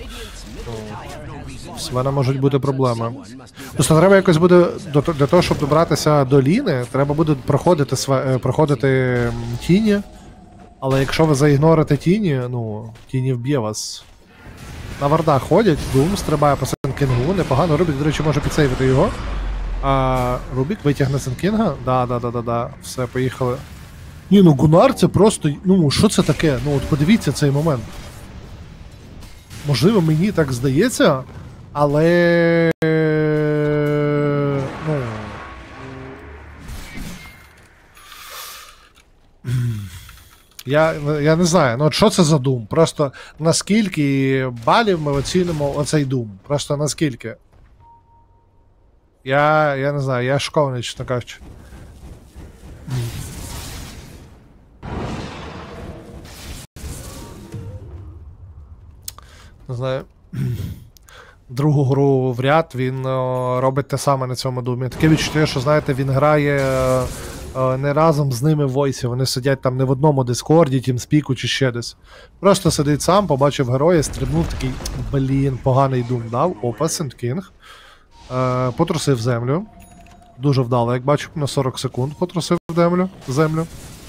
З мене можуть бути проблеми. Просто треба якось буде, для того, щоб добратися до Ліни, треба буде проходити, св... проходити тіні. Але якщо ви заігнорите тіні, ну, тіні вб'є вас. На вардах ходять, Doom стрибає по Сенкінгу, непогано. Рубік, до речі, може підсейвити його. А Рубік витягне Сенкінга? Да, да, да, да, да. Все, поїхали. Ні, ну Гунар це просто, ну, що це таке? Ну, от подивіться цей момент. Можливо, мені так здається, але... Ну... Я, я не знаю, ну от що це за Doom? Просто наскільки балів ми оцінимо оцей Doom? Просто наскільки? Я, я не знаю, я шокований, чесно кажучи. Не знаю. другу гру в ряд він о, робить те саме на цьому думі. Таке відчуття, що, знаєте, він грає о, не разом з ними в войсі. Вони сидять там не в одному дискорді, тімспіку чи ще десь. Просто сидить сам, побачив героя, стрибнув, такий, блін, поганий дум дав. Опа, Сент Кінг. Е, потрусив землю. Дуже вдало, як бачу, на сорок секунд потрусив землю. землю.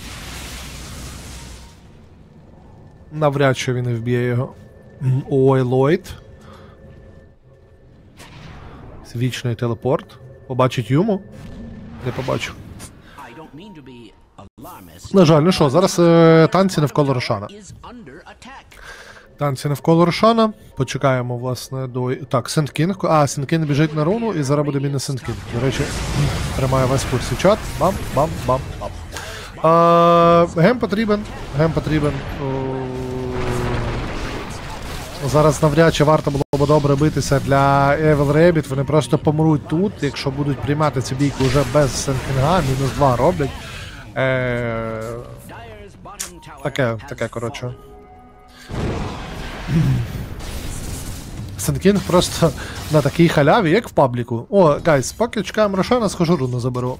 Навряд чи він і вб'є його. Ой, Ллойд. Вічний телепорт. Побачить Юму? Не побачу. На жаль, ну що, зараз е, танці навколо Рошана. Танці навколо Рошана. Почекаємо, власне, до... Так, Сент Кінг. А, Сент Кінг біжить на руну, і зараз буде мінус Сент Кінг. До речі, тримає весь курсі чат. Бам, бам, бам, бам. А, гем потрібен. Гем потрібен. О... Зараз навряд чи варто було б добре битися для Evil Rabbit. Вони просто помруть тут, якщо будуть приймати цю бійку вже без Сент Кінга. Мінус два роблять. Е... Таке, таке, коротше. Сент Кінг просто на такій халяві, як в пабліку. О, гайс, поки чекаємо Рошана, схожу руну заберу.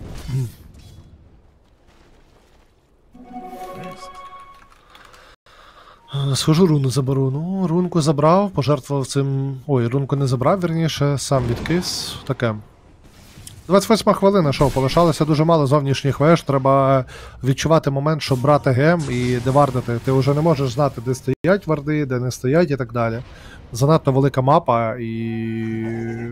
Схожу руну заберу. Ну, рунку забрав, пожертвував цим... Ой, рунку не забрав, вірніше, сам відкис. Таке. двадцять восьма хвилина, що, полишалося дуже мало зовнішніх веж, треба відчувати момент, щоб брати гем і девардити. Ти вже не можеш знати, де стоять варди, де не стоять і так далі. Занадто велика мапа і...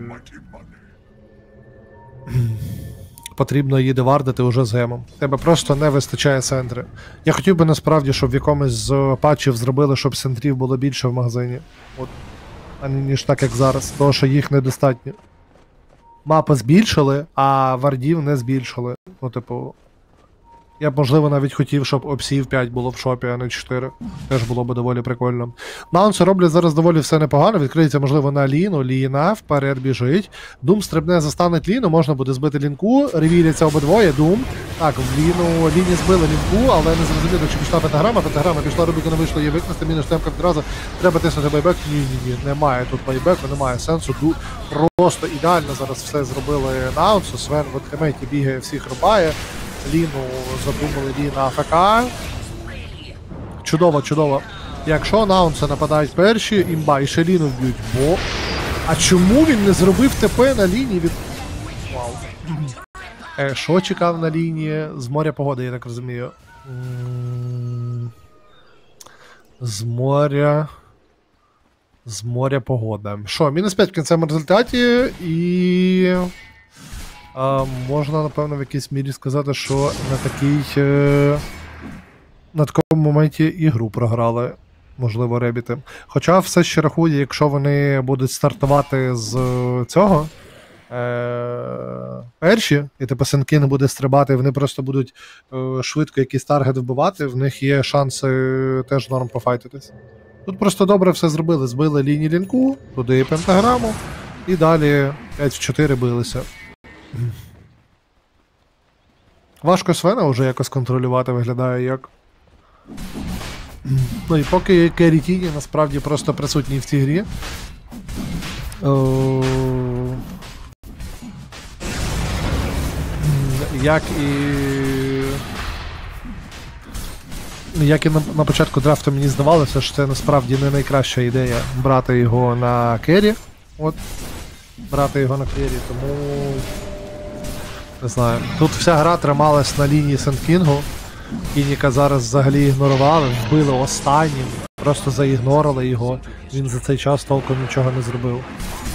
Потрібно її девардити уже з гемом. Тебе просто не вистачає центри. Я хотів би насправді, щоб в якомусь з патчів зробили, щоб центрів було більше в магазині. От. А ніж так, як зараз. Тому що їх недостатньо. Мапи збільшили, а вардів не збільшили. Ну, типу... Я б, можливо, навіть хотів, щоб обсів п'ять було в шопі, а не чотири. Теж було б доволі прикольно. Наунси роблять зараз доволі все непогано. Відкриється, можливо, на Ліну. Ліна вперед біжить. Дум стрибне, застанеть Ліну. Можна буде збити Лінку. Ревіляться обидвоє. Дум. Так, в Ліну Ліні збили Лінку, але не зрозуміло, чи пішла пентаграма. Пентаграма пішла, Рубіку не вийшло її викнести. Мінус темка відразу. Треба тиснути байбек. Ні-ні-ні, немає тут байбеку, немає сенсу. Ду... Просто ідеально зараз все зробили Наунсу. Свен в ультимейті бігає, всіх рубає. Ліну задумали Ліна АФК. Чудово, чудово. Якщо Наунси нападають перші, імба, і ще Ліну вб'ють. Бо... А чому він не зробив ТП на лінії від... Вау. Е, що чекав на лінії? З моря погоди, я так розумію. З моря... З моря погода. Що, мінус п'ять в кінцевому результаті і... А, можна, напевно, в якійсь мірі сказати, що на такій... Е... На такому моменті ігру програли, можливо, ребіти. Хоча все ще рахує, якщо вони будуть стартувати з цього, е... перші, і типу Сент Кінг буде стрибати, вони просто будуть е... швидко якийсь таргет вбивати, в них є шанси теж норм пофайтитись. Тут просто добре все зробили. Збили лінії лінку, туди пентаграму, і далі п'ять в чотири билися. Важко Свена вже якось контролювати, виглядає як. Ну і поки Керрі Тіні насправді просто присутній в цій грі. О... Як і... Як і на, на початку драфту мені здавалося, що це насправді не найкраща ідея брати його на Керрі. От. Брати його на Керрі, тому... Не знаю. Тут вся гра трималась на лінії Сент Кінгу. Кініка зараз взагалі ігнорували, вбили останнім. Просто заігнорили його. Він за цей час толком нічого не зробив.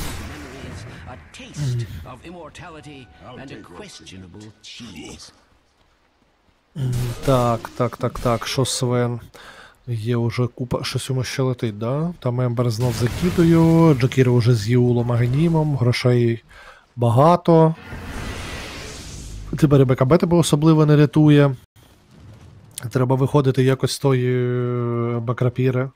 Так, так, так, так. Що Свен? Є вже купа... Щось йому ще летить, да? Там Ембер знов закидою. Джакіра вже з Юлом Агнімом. Грошей багато. Тепер БКБ тебе особливо не рятує. Треба виходити якось з тої бакрапіри.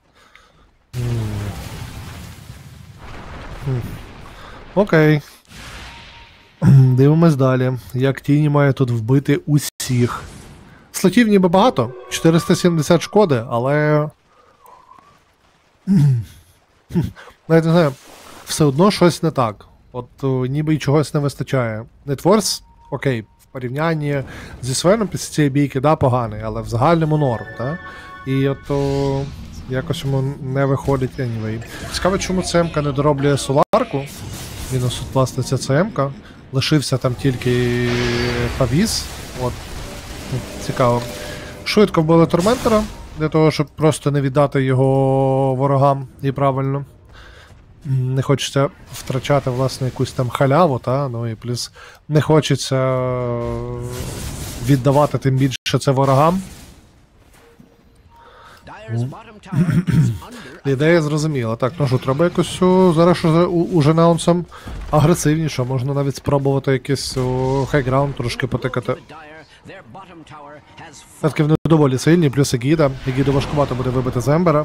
Окей. Дивимось далі. Як Тіні має тут вбити усіх. Слотів ніби багато. чотириста сімдесят шкоди, але... Навіть не знаю. все одно щось не так. От о, ніби й чогось не вистачає. Нетворс, окей, в порівнянні зі Свеном після цієї бійки, да, поганий, але в загальному норм, так? І от о, якось йому не виходить anyway. Цікаво, чому ЦМК не дороблює соларку. Мінус, от, власне, ця ЦМК. Лишився там тільки Павіз. От. Цікаво. Швидко вбили Торментера, для того, щоб просто не віддати його ворогам і правильно. Не хочеться втрачати, власне, якусь там халяву, та? Ну і плюс не хочеться віддавати тим більше це ворогам. Ідея зрозуміла. Так, ну що, треба якось о, зараз уже, уже наунсом агресивніше. Можна навіть спробувати якийсь хайграунд трошки потикати. Таки вони доволі сильні, плюс Егіда. Егіду важкувато буде вибити з Ембера.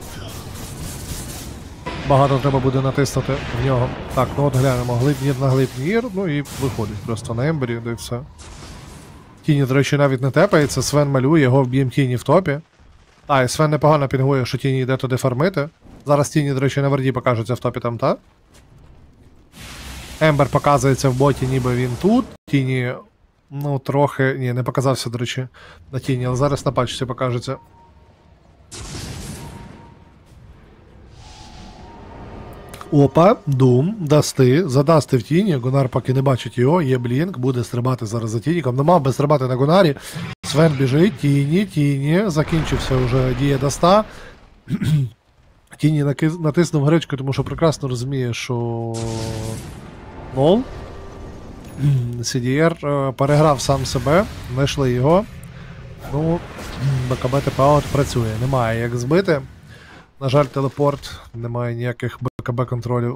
Багато треба буде натиснути в нього. Так, ну от глянемо. Глибнір на глибнір, ну і виходить просто на Ембері, да і все. Тіні, до речі, навіть не тепається. Свен малює, його вб'єм Тіні в топі. А, і Свен непогано пінгує, що Тіні йде туди фармити. Зараз Тіні, до речі, на варді покажеться в топі там, та? Ембер показується в боті, ніби він тут. Тіні, ну, трохи... Ні, не показався, до речі, на Тіні, але зараз на патчці покажеться. Опа, Дум, дасти, задасти в Тіні, Гунар поки не бачить його, є блінк, буде стрибати зараз за Тініком. Не мав би стрибати на Гунарі. Свен біжить, Тіні, Тіні, закінчився вже дія даста. Тіні натиснув гречку, тому що прекрасно розуміє, що лол. Сі Ді Ар переграв сам себе, знайшли його. Ну, БКБ ТП от працює, немає як збити. На жаль, телепорт, немає ніяких БКБ контролів.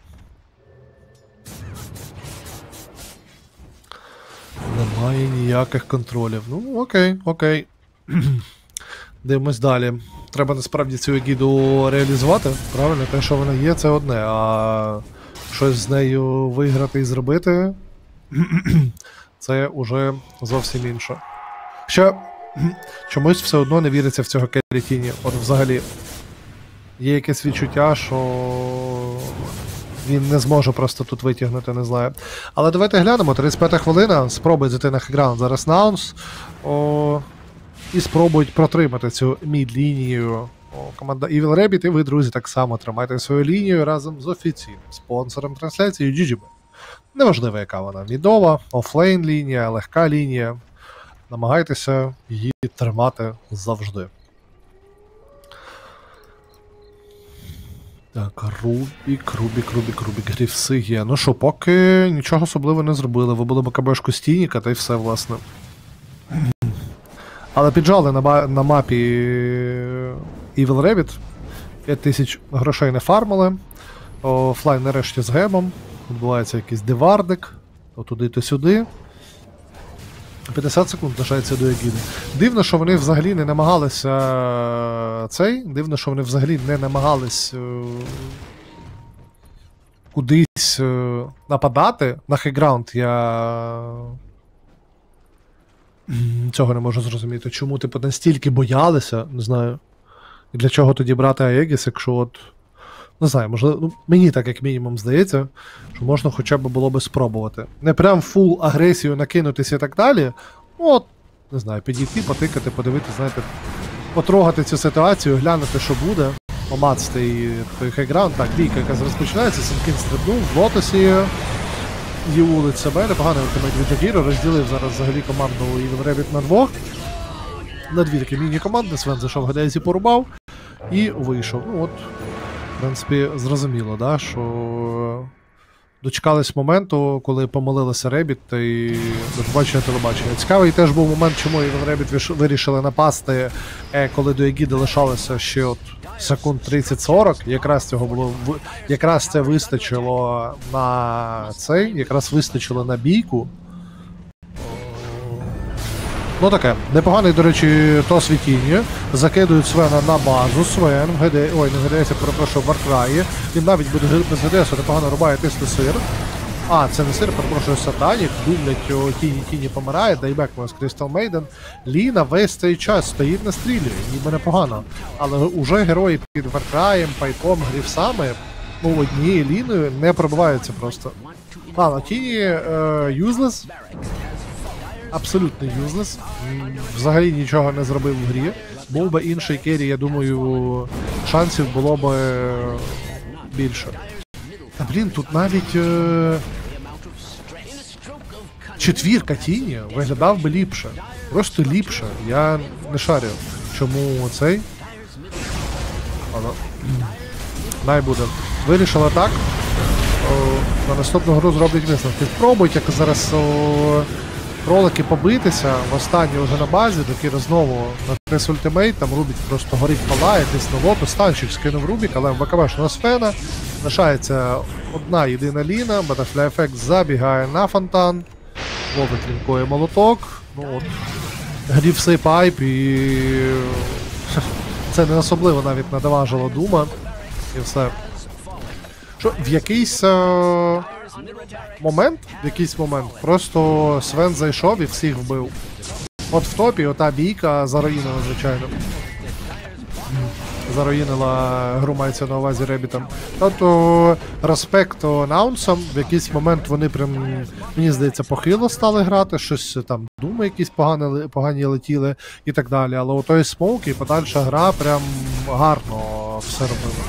Немає ніяких контролів. Ну, окей, окей. Дивимось далі. Треба насправді цю Егіду реалізувати. Правильно, те, що вона є, це одне. А щось з нею виграти і зробити, це уже зовсім інше. Ще чомусь все одно не віриться в цього керрі Тіні. От взагалі. Є якесь відчуття, що він не зможе просто тут витягнути, не знаю. Але давайте глянемо, тридцять п'ята хвилина, спробують зайти на хайграунд зараз Наунс. О, і спробують протримати цю мід-лінію. О, команда Evil Rabbit, і ви, друзі, так само тримайте свою лінію разом з офіційним спонсором трансляції джі джі бі. Неважливо, яка вона. Мідова, офлейн лінія, легка лінія. Намагайтеся її тримати завжди. Так, Рубік, Рубік, Рубік, Рубік, Грівси є. Ну що, поки нічого особливо не зробили. Вибили БКБшку Стініка, та й все, власне. Але піджали на, на мапі Evil Rabbit. п'ять тисяч грошей не фармили. Офлайн нарешті з гемом. Відбувається якийсь дивардик. То туди, то сюди. п'ятдесят секунд лишається до Егіди. Дивно, що вони взагалі не намагалися цей. Дивно, що вони взагалі не намагались е... кудись е... нападати. На хайграунд я цього не можу зрозуміти. Чому, типу, настільки боялися, не знаю. І для чого тоді брати Аегіс, якщо от... Не знаю, можливо, ну, мені так як мінімум здається, що можна хоча б було би спробувати. Не прям фул агресію накинутися і так далі. Ну, от, не знаю, підійти, потикати, подивитися, знаєте, потрогати цю ситуацію, глянути, що буде, помацати і той хайграунд. Так, бійка якась розпочинається, Сенкін стрибнув, в лотосі юлить себе, непогано ультимейт від Егіро, розділив зараз взагалі команду Evil Rabbit на двох. На дві такі міні-команди, Свен зайшов, гадається, порубав і вийшов. Ну, от. В принципі, зрозуміло, да, що дочекались моменту, коли помолилися Ребіт і до побачення телебачення. Цікавий теж був момент, чому Evil Rabbit вирішили напасти, коли до Егіди лишалося ще от секунд тридцять-сорок. Якраз цього було, якраз це вистачило на цей, якраз вистачило на бійку. Ну таке, непоганий, до речі, то світіння. Закидують Свена на базу. Свен, ГД... ой, не ГДС, я перепрошую, в Варкраї. Він навіть буде без ГДС, непогано рубає, тисне сир. А, це не сир, перепрошую, Сатанік. Думлять, о, Тіні, Тіні помирає, дайбек у нас Крістал Мейден. Ліна весь цей час стоїть настрілює, ніби непогано. Але уже герої під Варкраєм, Пайпом, Грівсами ну, однією лінією не пробиваються просто. Ладно, Тіні юзлес. Абсолютно юзлес. Взагалі нічого не зробив в грі. Був би інший керрі, я думаю, шансів було б більше. Та блін, тут навіть е... четвірка Тіні виглядав би ліпше. Просто ліпше. Я не шарю, чому цей. Ладно. Най буде. Вирішила так. О, на наступну гру зроблять висновки. Спробують, як зараз о, кролики побитися. В останній вже на базі, доки знову на Трес Ультимейт, там Рубік просто горить, палає, тисне лоту, станчик скинув Рубік, але в БКБ у нас Фена. Лишається одна єдина ліна, Butterfly Effect забігає на фонтан. Ловить лінкою молоток. Ну от. Грівсий пайп і... Це не особливо навіть надаважило Дума. І все. Що, в якийсь е... момент, в якийсь момент, просто Свен зайшов і всіх вбив. От в топі ота бійка заруїнила, звичайно. Заруїнила гру, мається на увазі Ребітом. Тобто, респект наунсам, в якийсь момент вони прям, мені здається, похило стали грати, щось там, думи якісь погані, погані летіли і так далі. Але у той смоук і подальша гра прям гарно все робила.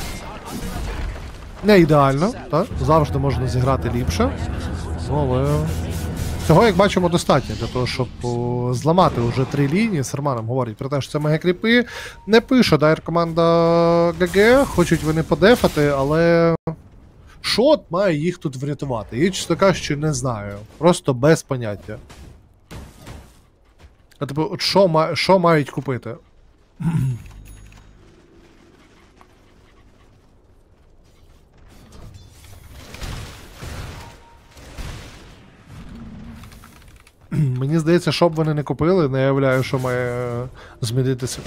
Не ідеально, так? Завжди можна зіграти ліпше. Але цього, як бачимо, достатньо для того, щоб о, зламати вже три лінії. Серманом говорить про те, що це мегакріпи. Не пише дайр команда ГГ, хочуть вони подефати, але шот має їх тут врятувати. І, чесно кажучи, не знаю. Просто без поняття. А типу, от що, що мають купити? Мені здається, що б вони не купили, не уявляю, що має змінитися.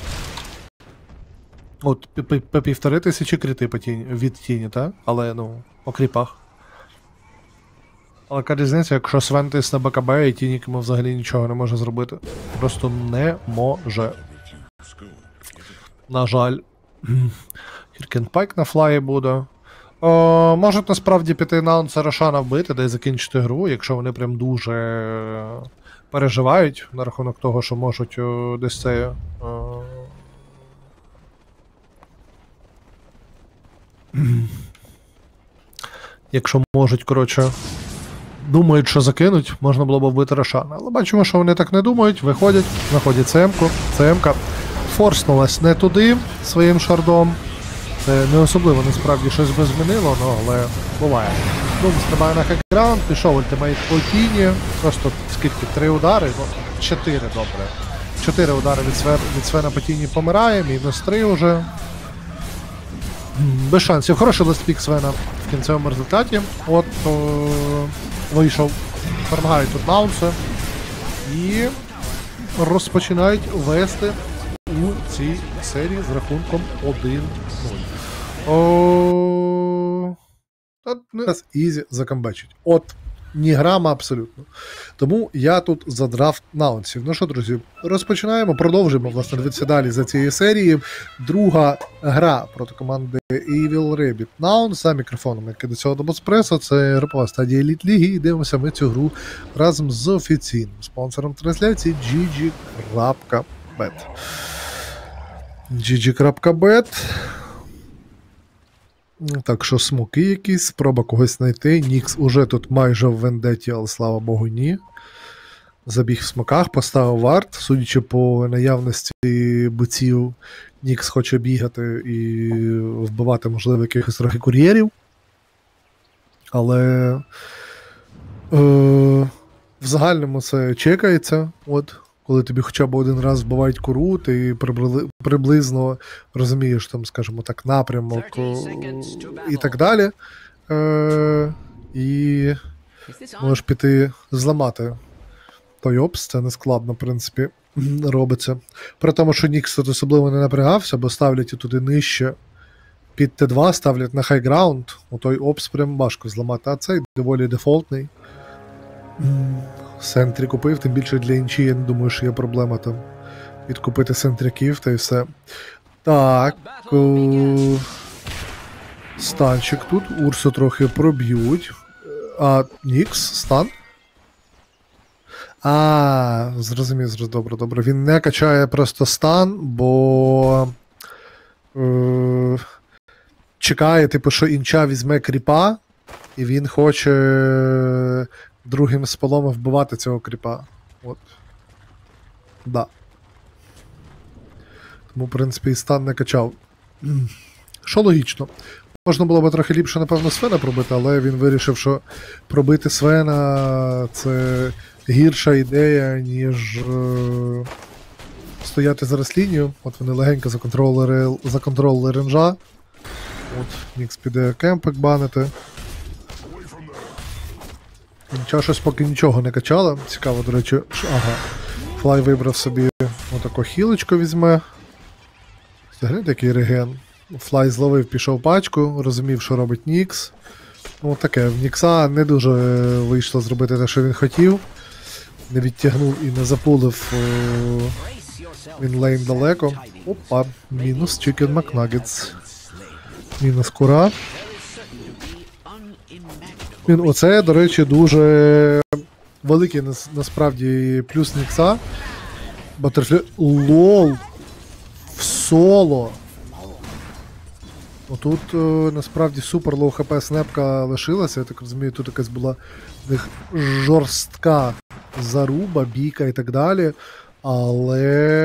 От, по півтори тисячі крити по тіні, від тіні, так? Але, ну, по кріпах. Але яка різниця, якщо Свен тисне БКБ і тінік йому взагалі нічого не може зробити. Просто не може. На жаль. Хіркенпайк на флаї буде. О, можуть насправді піти на Онса Рошана вбити, де закінчити гру, якщо вони прям дуже переживають на рахунок того, що можуть о, десь це. О... Якщо можуть, коротше, думають, що закинуть, можна було б вбити Рошана. Але бачимо, що вони так не думають, виходять, знаходять ЦМ-ку, ЦМ-ка форснулась не туди своїм шардом. Це не особливо, насправді, щось би змінило, ну, але буває. Дум стрибає на хекграунд, пішов ультимейт по тіні, просто скільки, три удари, ну, чотири, добре. Чотири удари від, Свер, від Свена по тіні помирає, мінус три вже. Без шансів. Хороший листпік Свена в кінцевому результаті. От, о, вийшов, перемагають тут наунси і розпочинають вести у цій серії з рахунком один нуль. О... Нас ізі закамбачить. От, ні грама абсолютно. Тому я тут задрав наунсів. Ну що, друзі, розпочинаємо, продовжуємо, власне, дивитися далі за цією серією. Друга гра проти команди Evil Rabbit Noun за мікрофоном, який до цього Добоспресо. Це групова стадія Еліт Ліги. І дивимося ми цю гру разом з офіційним спонсором трансляції джі джі крапка бет. джі джі крапка бет. Так що смоки якісь, спроба когось знайти. Нікс уже тут майже в вендеті, але слава Богу, ні. Забіг в смоках, поставив варт. Судячи по наявності буців, Нікс хоче бігати і вбивати, можливо, якихось трохи кур'єрів. Але е, в загальному це чекається. От. Коли тобі хоча б один раз вбивають куру, ти приблизно розумієш, там, скажімо так, напрямок і так далі. Е- і можеш піти зламати той опс, це не складно, в принципі, робиться. При тому, що Нікс тут особливо не напрягався, бо ставлять і туди нижче під Т два, ставлять на хайграунд, у той опс прям важко зламати, а цей доволі дефолтний. Сентрі купив, тим більше для інші, я не думаю, що є проблема там відкупити сентряків та і все. Так. У... Станчик тут, Урсу трохи проб'ють. А, Нікс, стан. А, зрозумів, зрозумів, добре, добре. Він не качає просто стан, бо е, чекає, типу, що інча візьме кріпа, і він хоче другим спалом вбивати цього кріпа. От. Да. Тому, в принципі, і стан не качав. Що логічно. Можна було б трохи ліпше, напевно, Свена пробити, але він вирішив, що пробити Свена це гірша ідея, ніж е... стояти зараз лінію. От вони легенько законтролили, законтролили ренжа. От, Нікс піде кемпик банити. Нічого щось поки нічого не качала. Цікаво, до речі, що... ага. Флай вибрав собі отаку хілочку візьме. Гляньте, який реген. Флай зловив, пішов пачку, розумів, що робить Нікс. Ну таке, в Нікса не дуже вийшло зробити те, що він хотів. Не відтягнув і не запулив о... він лейн далеко. Опа, мінус Chicken McNuggets. Мінус кура. Він, оце, до речі, дуже великий насправді плюс Нікса. Батерфлі... Лол! В соло! Отут е, насправді супер лоу хп снепка лишилася, я так розумію, тут якась була в них жорстка заруба, бійка і так далі. Але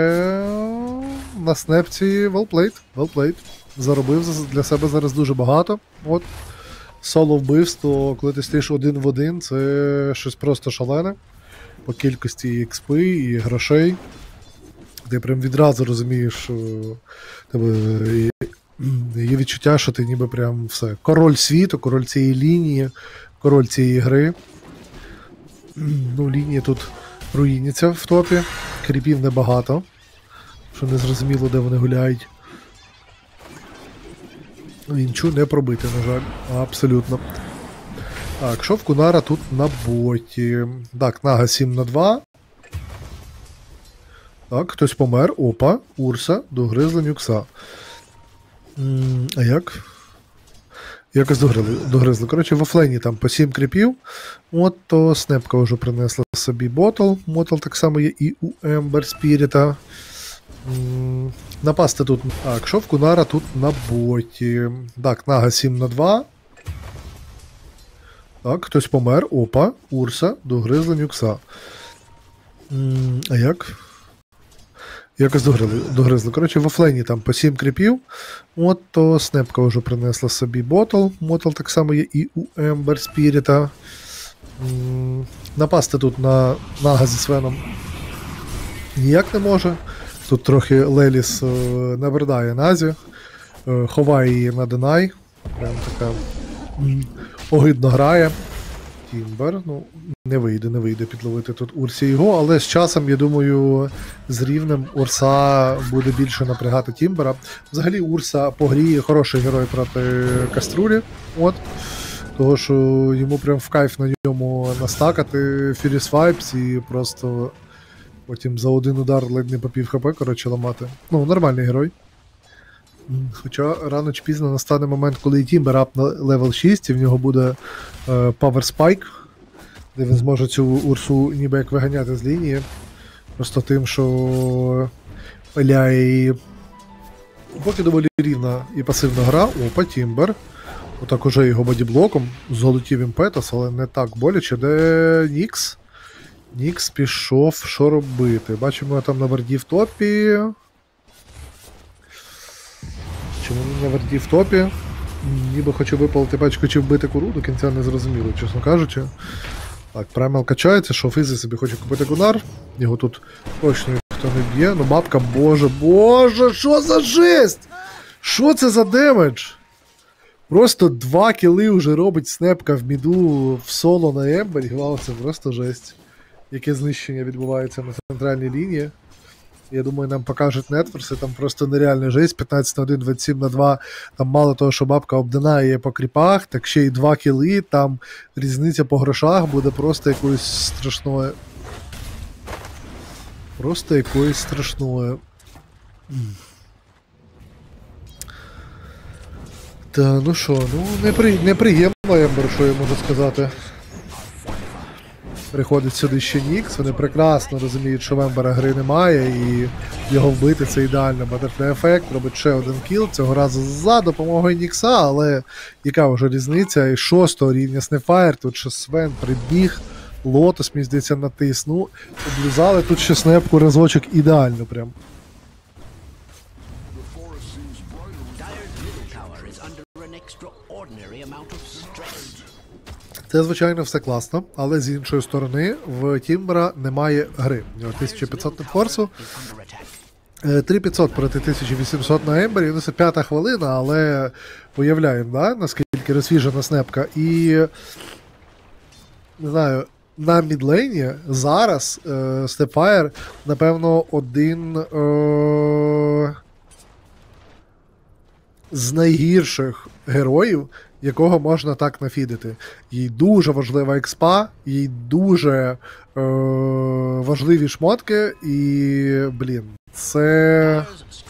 на снепці well played, well played. Заробив для себе зараз дуже багато. От. Соло вбивство, коли ти стоїш один в один, це щось просто шалене. По кількості і експи, і грошей. Ти прям відразу розумієш, що тебе є відчуття, що ти ніби прям все. Король світу, король цієї лінії, король цієї гри. Ну, лінії тут руїняться в топі. Кріпів небагато. Що не зрозуміло, де вони гуляють. Інчу не пробити, на жаль. Абсолютно. Так, шов Кунара тут на боті. Так, Нага сім на два. Так, хтось помер. Опа, Урса, догризли Нюкса. М, а як? Якось догризли. догризли. Коротше, в офлейні там по сім кріпів. От то Снепка вже принесла собі ботл. Мотл так само є і у Ембер Спіріта. М, напасти тут. Так, шов Кунара тут на боті. Так, Нага сім на два. Так, хтось помер. Опа, Урса, догризли Нюкса. М, а як? Якось догризли. догризли. Коротше, в офлейні там по сім кріпів. От то Снепка вже принесла собі ботл. Мотл так само є і у Ембер Спіріта. М, напасти тут на Нага зі Свеном ніяк не може. Тут трохи Леліс е, навердає Назі. Е, ховає її на Денай. Прям така м, огидно грає. Тімбер, ну, не вийде, не вийде підловити тут Урсі його, але з часом, я думаю, з рівнем Урса буде більше напрягати Тімбера. Взагалі Урса по грі хороший герой проти Каструлі, от. Того, що йому прям в кайф на ньому настакати Furious Vibes і просто потім за один удар ледь не по пів хп, коротше, ламати. Ну, нормальний герой. Хоча рано чи пізно настане момент, коли і Тімбер ап на левел шість, і в нього буде е, Power Spike, де він зможе цю Урсу ніби як виганяти з лінії. Просто тим, що пиляє її. Поки доволі рівна і пасивна гра. Опа, Тімбер. Отак уже його бодіблоком. Золотів імпетас, але не так боляче. Де Нікс? Нікс пішов, що робити? Бачимо там на варді в топі. Чому він на варді в топі? Ніби хоче випалити пачку чи вбити куру, до кінця не зрозуміло, чесно кажучи. Так, Праймал качається, що Фізі собі хоче купити Гунар. Його тут точно ніхто не б'є. Ну бабка, боже, боже, що за жесть? Що це за демедж? Просто два кіли вже робить Снепка в міду в соло на Ембері. Вау, це просто жесть. Яке знищення відбувається на центральній лінії. Я думаю, нам покажуть нетверси, там просто нереальна жесть, п'ятнадцять на один, двадцять сім на два, там мало того, що бабка обдинає по кріпах, так ще й два кіли, там різниця по грошах буде просто якоюсь страшною. Просто якоюсь страшною. Та, ну що, ну непри... неприємно Ембер, що я можу сказати. Приходить сюди ще Нікс, вони прекрасно розуміють, що в Ембера гри немає, і його вбити це ідеально. Butterfly ефект робить ще один кіл, цього разу за допомогою Нікса, але яка вже різниця? І шостого рівня Снефайр, тут ще Свен прибіг, Лотос, мені здається, натиснув, облізали тут ще снепку разочок ідеально прям. Це, звичайно, все класно, але з іншої сторони в Тімбера немає гри. У нього тисяча п'ятсот форсу, три тисячі п'ятсот проти тисяча вісімсот на Ембері, ну це п'ята хвилина, але уявляємо, да, наскільки розсвіжена снепка. І, не знаю, на мідлейні зараз е, Степфайр, напевно, один е, з найгірших героїв, якого можна так нафідити. Їй дуже важлива експа, їй дуже е, важливі шмотки, і, блін, це...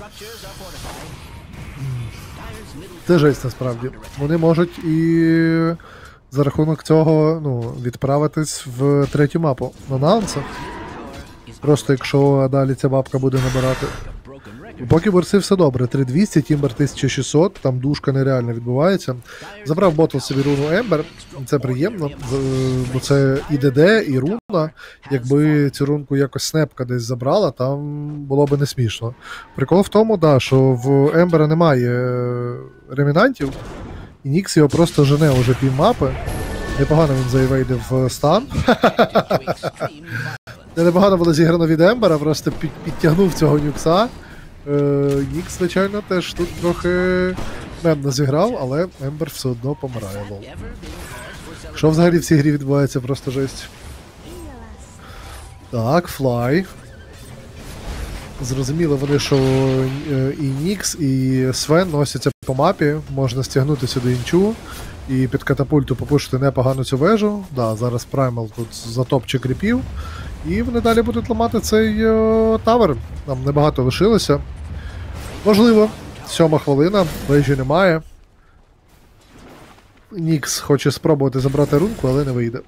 Це жесть, насправді. Вони можуть і за рахунок цього, ну, відправитись в третю мапу на Наунса. Просто якщо далі ця бабка буде набирати. Поки борси все добре. три двісті, Тімбер тисяча шістсот, там душка нереально відбувається. Забрав ботл собі руну Ембер, це приємно, бо це і ДД, і руна. Якби цю рунку якось снепка десь забрала, там було б не смішно. Прикол в тому, да, що в Ембера немає ремінантів, і Нікс його просто жене уже пів мапи. Непогано він заєвейдив стан. Непогано було зіграно від Ембера, просто під, підтягнув цього нюкса. Е, Нікс, звичайно, теж тут трохи мемно зіграв, але Ембер все одно помирає. Лол. Що взагалі в цій грі відбувається, просто жесть. Так, Флай. Зрозуміло вони, що і Нікс, і Свен носяться по мапі, можна стягнути сюди інчу і під катапульту попушити непогану цю вежу. Да, зараз Праймал тут затопче кріпів. І вони далі будуть ламати цей о, тавер. Нам небагато лишилося. Можливо, сьома хвилина, вежі немає. Нікс хоче спробувати забрати рунку, але не вийде.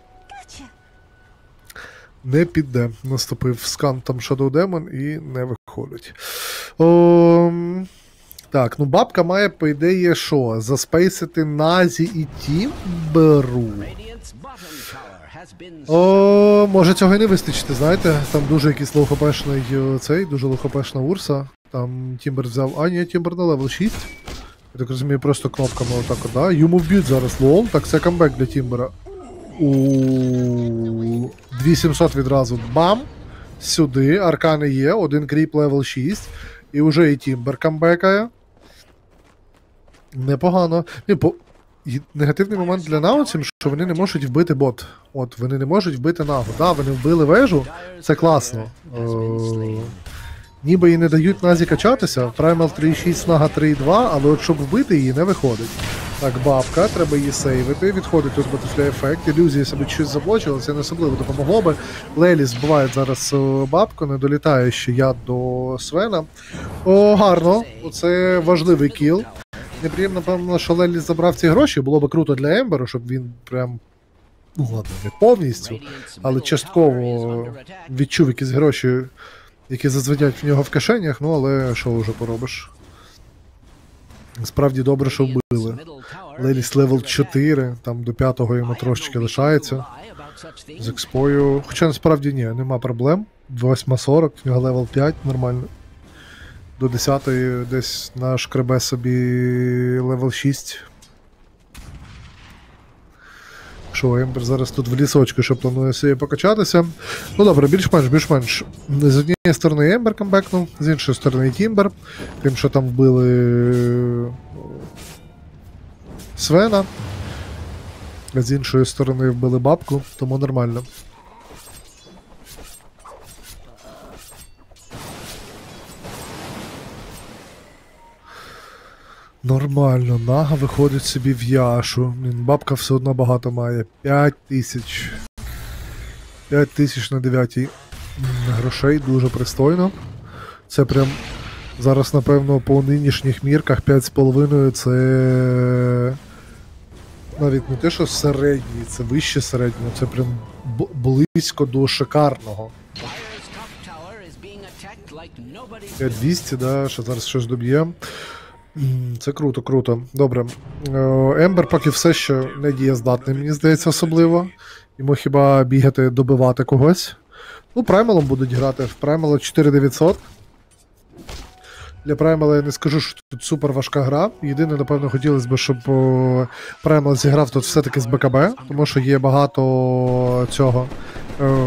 Не піде. Наступив скан там Shadow Demon і не виходить. О, так, ну бабка має, по ідеї, що? Заспейсити Назі і Тімберу. О, може цього і не вистачити, знаєте? Там дуже якийсь лоу-хпшний цей, дуже лоу-хпшна Урса. Там Тімбер взяв... А, ні, Тімбер на левел шість. Я так розумію, просто кнопками отак, да? Йому вб'ють зараз лол. Так, це камбек для Тімбера. У дві тисячі сімсот відразу. Бам! Сюди. Аркани є. Один кріп левел шість. І вже і Тімбер камбекає. Непогано. Ні, по... Негативний момент для Наунсів, що вони не можуть вбити бот. От, вони не можуть вбити Нагу. Да, вони вбили вежу, це класно. О, ніби і не дають Назі качатися. Primal три шість, Нага три два, але от щоб вбити її не виходить. Так, бабка, треба її сейвити. Відходить тут Butterfly ефект. Ілюзії собі щось заблочили, це не особливо допомогло би. Лелі збиває зараз бабку, не долітає ще яд до Свена. О, гарно. Оце важливий кіл. Неприємно, напевно, що Лелі забрав ці гроші, було б круто для Емберу, щоб він прям, ну ладно, не повністю, але частково відчув якісь гроші, які зазвенять в нього в кишенях, ну але що вже поробиш. Справді добре, що вбили. Леліс левел чотири, там до п'ятого йому трошечки лишається. З експою, хоча насправді ні, нема проблем. восьма сорок, в нього левел п'ять, нормально. До десятої десь нашкребе собі левел шість. Що, Ембер зараз тут в лісочку, що планує собі покачатися. Ну добре, більш-менш, більш-менш. З однієї сторони Ембер камбекнув, з іншої сторони Тімбер. Тим, що там вбили Свена. З іншої сторони вбили бабку, тому нормально. Нормально, Нага виходить собі в Яшу. Бабка все одно багато має. п'ять тисяч. п'ять тисяч на дев'ятій грошей, дуже пристойно. Це прям Зараз, напевно, по нинішніх мірках п'ять з половиною це навіть не те, що середній, це вище середнього, це прям б- близько до шикарного. п'ять двісті, да, що зараз щось доб'є. М, Це круто, круто. Добре. Е, Ембер поки все ще не дієздатний, мені здається, особливо. Йому хіба бігати, добивати когось. Ну, Праймалом будуть грати. В Праймала чотири дев'ятсот. Для Праймала я не скажу, що тут супер важка гра. Єдине, напевно, хотілося б, щоб Праймал зіграв тут все-таки з БКБ, тому що є багато цього. е,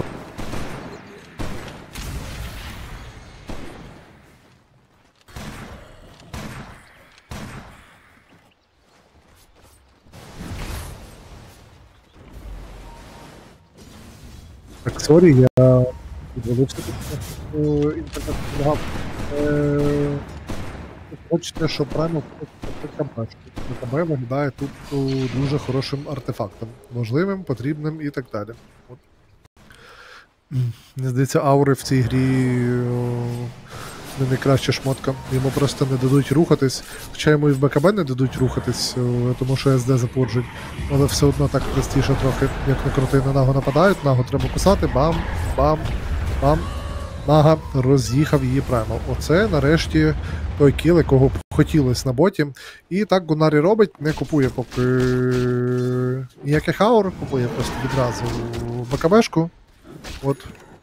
Так, сорі, я відвалився тут інтернет полягав. Е, Хочете, що Праймал БКБ. БКБ виглядає тут о, дуже хорошим артефактом. Можливим, потрібним і так далі. От. М, Мені здається, аури в цій грі о, не найкраща шмотка. Йому просто не дадуть рухатись. Хоча йому і в БКБ не дадуть рухатись, о, тому що ес де запорджують. Але все одно так простіше трохи, як не крути, на Нагу нападають, Нагу треба кусати, бам, бам, бам. Нага роз'їхав її Праймал. Оце нарешті той кіл, якого б хотілося на боті. І так Гунарі робить, не купує поки ніяких аур, купує просто відразу БКБшку. От.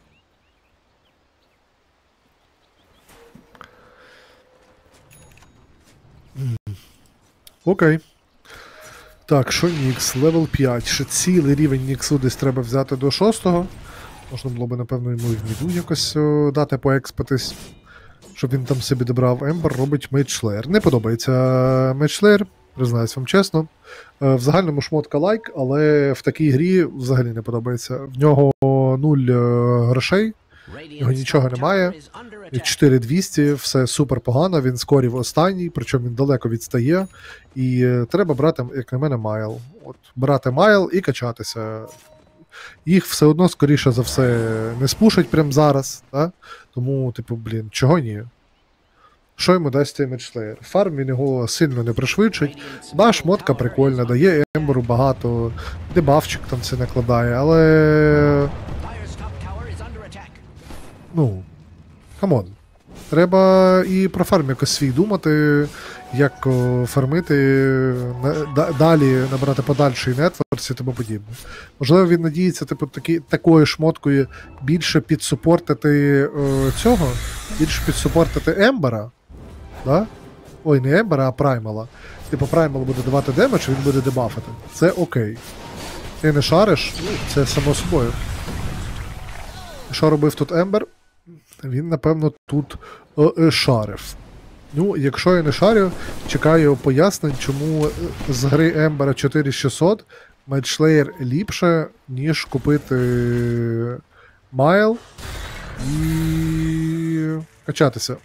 М. Окей. Так, що Нікс? Левел п'ять. Ще цілий рівень Ніксу десь треба взяти до шостого. Можна було б, напевно, йому і в міду якось о, дати поекспатись, щоб він там собі добрав. Ембер робить мейдшлеєр. Не подобається мейдшлеєр, признаюсь вам чесно. Е, В загальному шмотка лайк, але в такій грі взагалі не подобається. В нього нуль е, грошей, його нічого немає. чотири двісті, все супер погано, він скорів останній, причому він далеко відстає. І е, треба брати, як на мене, майл. От, брати майл і качатися. Їх все одно, скоріше за все, не спушать прямо зараз. Да? Тому, типу, блін, чого ні? Що йому дасть цей мечлеєр? Фарм він його сильно не пришвидшить. Да, шмотка прикольна, дає Емберу багато, дебафчик там це накладає, але. Ну, камон. Треба і про фарм якось свій думати, як о, фармити, на- да- далі набрати подальший нетворс і тому подібне. Можливо, він надіється, типу, такі, такою шмоткою більше підсупортити о, цього, більше підсупортити Ембера. Да? Ой, не Ембера, а Праймала. Типу, Праймал буде давати демедж, він буде дебафити. Це окей. Ти не шариш, це само собою. Що робив тут Ембер? Він, напевно, тут е, шарив. Ну, якщо я не шарю, чекаю пояснень, чому з гри Ембера чотири шістсот Мейдшлеєр ліпше, ніж купити Майл і качатися.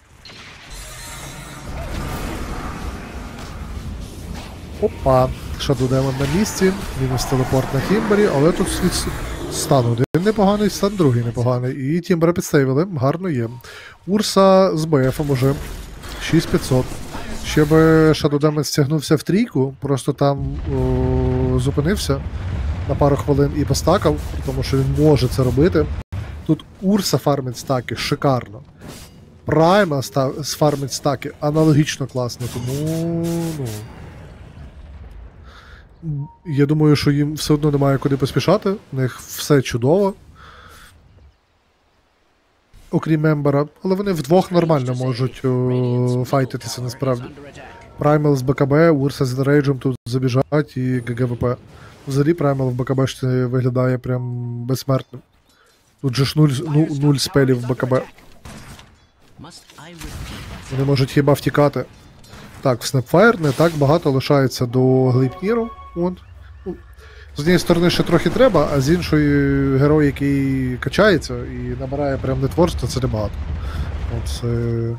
Опа, Shadow Demon на місці, мінус телепорт на Тімбері, але тут слід стан один непоганий, стан другий непоганий. І Тімбера підсейвили, гарно є. Урса з БФом уже шість п'ятсот. Ще би Shadow Demon стягнувся в трійку, просто там о, зупинився на пару хвилин і постакав, тому що він може це робити. Тут Урса фармить стаки шикарно. Прайма фармить стаки аналогічно класно, тому ну. Я думаю, що їм все одно немає куди поспішати, у них все чудово. Окрім Ембера, але вони вдвох нормально можуть о, файтитися насправді. Праймал з БКБ, Урса з Рейджем тут забіжать і ГГВП. Взагалі Праймал в БКБ виглядає прям безсмертним. Тут же ж нуль, ну, нуль спелів в БКБ. Вони можуть хіба втікати. Так, в Snapfire не так багато лишається до Глейпніру. От. Ну, з однієї сторони ще трохи треба, а з іншої герой, який качається і набирає прям нетворство, це небагато. От це...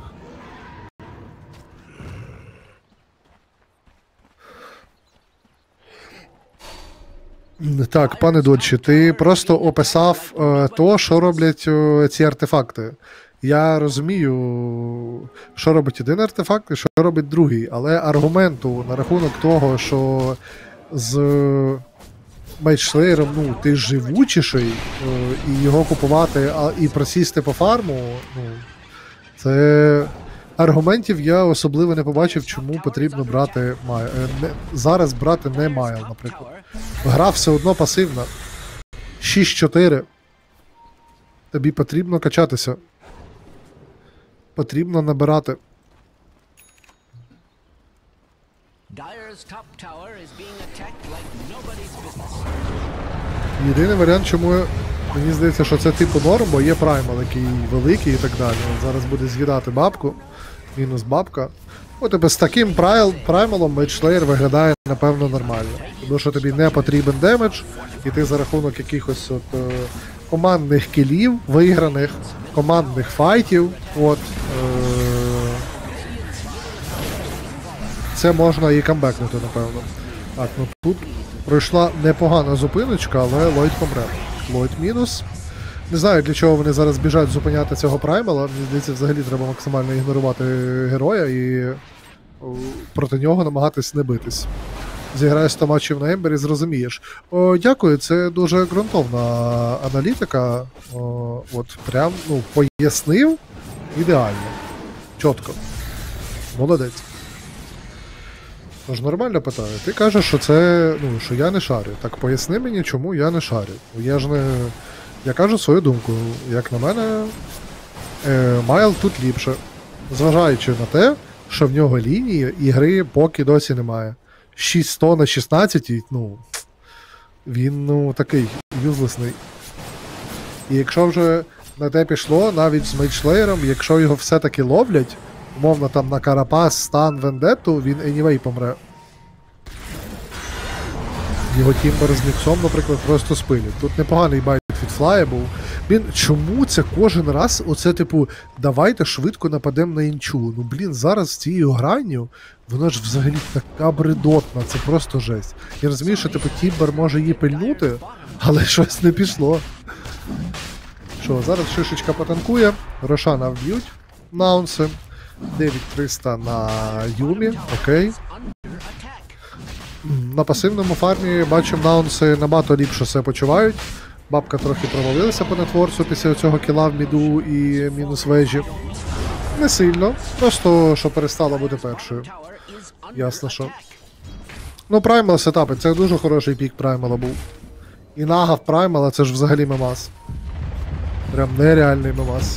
Так, пане Дольче, ти просто описав е, то, що роблять е, ці артефакти. Я розумію, що робить один артефакт і що робить другий, але аргументу на рахунок того, що з Мейджслеєром, ну, ти живучіший, е, і його купувати, а, і просісти по фарму, ну, це аргументів я особливо не побачив, чому потрібно брати Май... е, не... зараз брати не Майл, наприклад. Гра все одно пасивна. шість чотири. Тобі потрібно качатися. Потрібно набирати. Єдиний варіант, чому я... мені здається, що це типу норм, бо є праймал, який великий і так далі. Зараз буде з'їдати бабку. Мінус бабка. От тебе з таким прайл... праймалом Мейджслеєр виглядає, напевно, нормально. Тому що тобі не потрібен демедж, і ти за рахунок якихось от, е... командних кілів, виграних, командних файтів. От, е... це можна і камбекнути, напевно. Так, ну тут пройшла непогана зупиночка, але Ллойд помре. Ллойд мінус. Не знаю, для чого вони зараз біжать зупиняти цього праймала. Мені здається, взагалі треба максимально ігнорувати героя і проти нього намагатись не битись. Зіграєш сто матчів на Ембері, зрозумієш. О, дякую, це дуже ґрунтовна аналітика. О, от прям, ну, пояснив ідеально. Чітко. Молодець. Тож нормально питаю. Ти кажеш, що це, ну, що я не шарю. Так поясни мені, чому я не шарю. Я ж не... Я кажу свою думку. Як на мене, е, Майл тут ліпше. Зважаючи на те, що в нього лінії ігри поки досі немає. шість сто на шістнадцять, ну, він, ну, такий юзлесний. І якщо вже на те пішло, навіть з Мейджслеєром, якщо його все-таки ловлять, умовно там на Карапас, Стан, Вендетту, він anyway помре. Його тімбер з Ніксом, наприклад, просто спилять. Тут непоганий байт від Флая був. Блін, чому це кожен раз оце, типу, давайте швидко нападемо на інчу? Ну, блін, зараз з цією гранню, вона ж взагалі така бредотна, це просто жесть. Я розумію, що, типу, тімбер може її пильнути, але щось не пішло. Що, зараз шишечка потанкує, Рошана вб'ють, наунси. дев'ять триста на Юмі, окей. На пасивному фармі бачимо, наунси набагато ліпше себе почувають. Бабка трохи провалилася по нетворсу після цього кіла в міду і мінус вежі. Не сильно, просто що перестала бути першою. Ясно, що. Ну, праймал сетапи, це дуже хороший пік праймала був. І нага в праймала, це ж взагалі мемас. Прям нереальний мемас.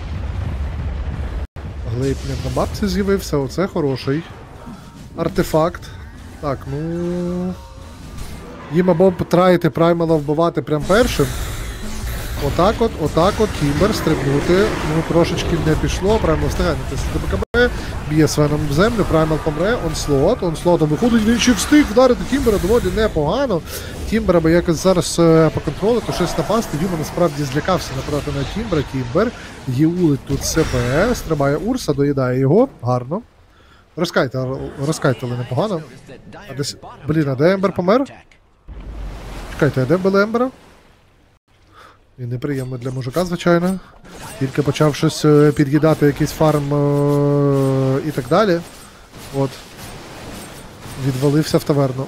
Глейпнер на бабці з'явився, оце хороший артефакт. Так, ну... Їм або траїти праймала вбивати прям першим. Отак от, отак от, Тімбер стрибнути. Ну, трошечки не пішло, праймал встигає натиснути БКБ, б'є Свеном в землю, праймал помре, онслот, онслотом виходить, він ще встиг вдарити Тімбера доволі непогано. Тімбера би якось зараз е, поконтролити, щось напасти, Юма насправді злякався нападати на Тімбера, Тімбер гіулить тут себе, стрибає Урса, доїдає його, гарно. Розкайте, розкайтили непогано. А десь, блін, а де Ембер помер? Чекайте, а де вбили Ембера? І неприємно для мужика, звичайно. Тільки почав щось під'їдати, якийсь фарм е і так далі. От. Відвалився в таверну.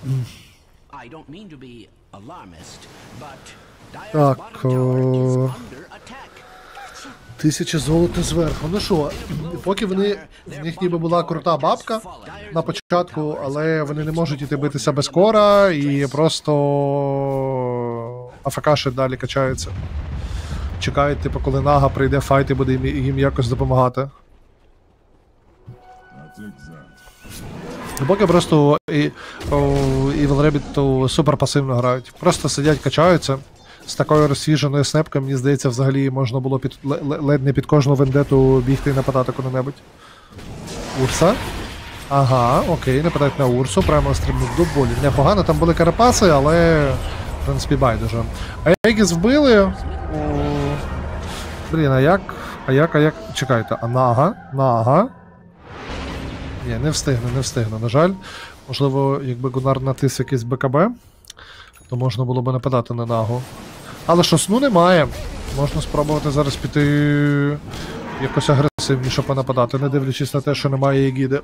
Так. О... Тисяча золота зверху. Ну що, поки вони, в них ніби була крута бабка на початку, але вони не можуть іти битися без кора і просто АФК далі качаються. Чекають, типу, коли Нага прийде файт і буде їм, їм якось допомагати. Поки просто і, і Rabbit супер пасивно грають. Просто сидять, качаються. З такою розсвіженою снепкою, мені здається, взагалі можна було під, ледь не під кожну вендету бігти і нападати куди-небудь. Урса. Ага, окей, нападають на Урсу, прямо стрибнув до болі. Непогано, там були карапаси, але в принципі байдуже. Егіс вбили. О... Блін, а як? А як, а як? Чекайте, а Нага? Нага? Ні, не встигне, не встигне, на жаль. Можливо, якби Гунар натис якийсь БКБ, то можна було б нападати на Нагу. Але що, сну немає. Можна спробувати зараз піти якось агресивніше понападати, не дивлячись на те, що немає Егіди.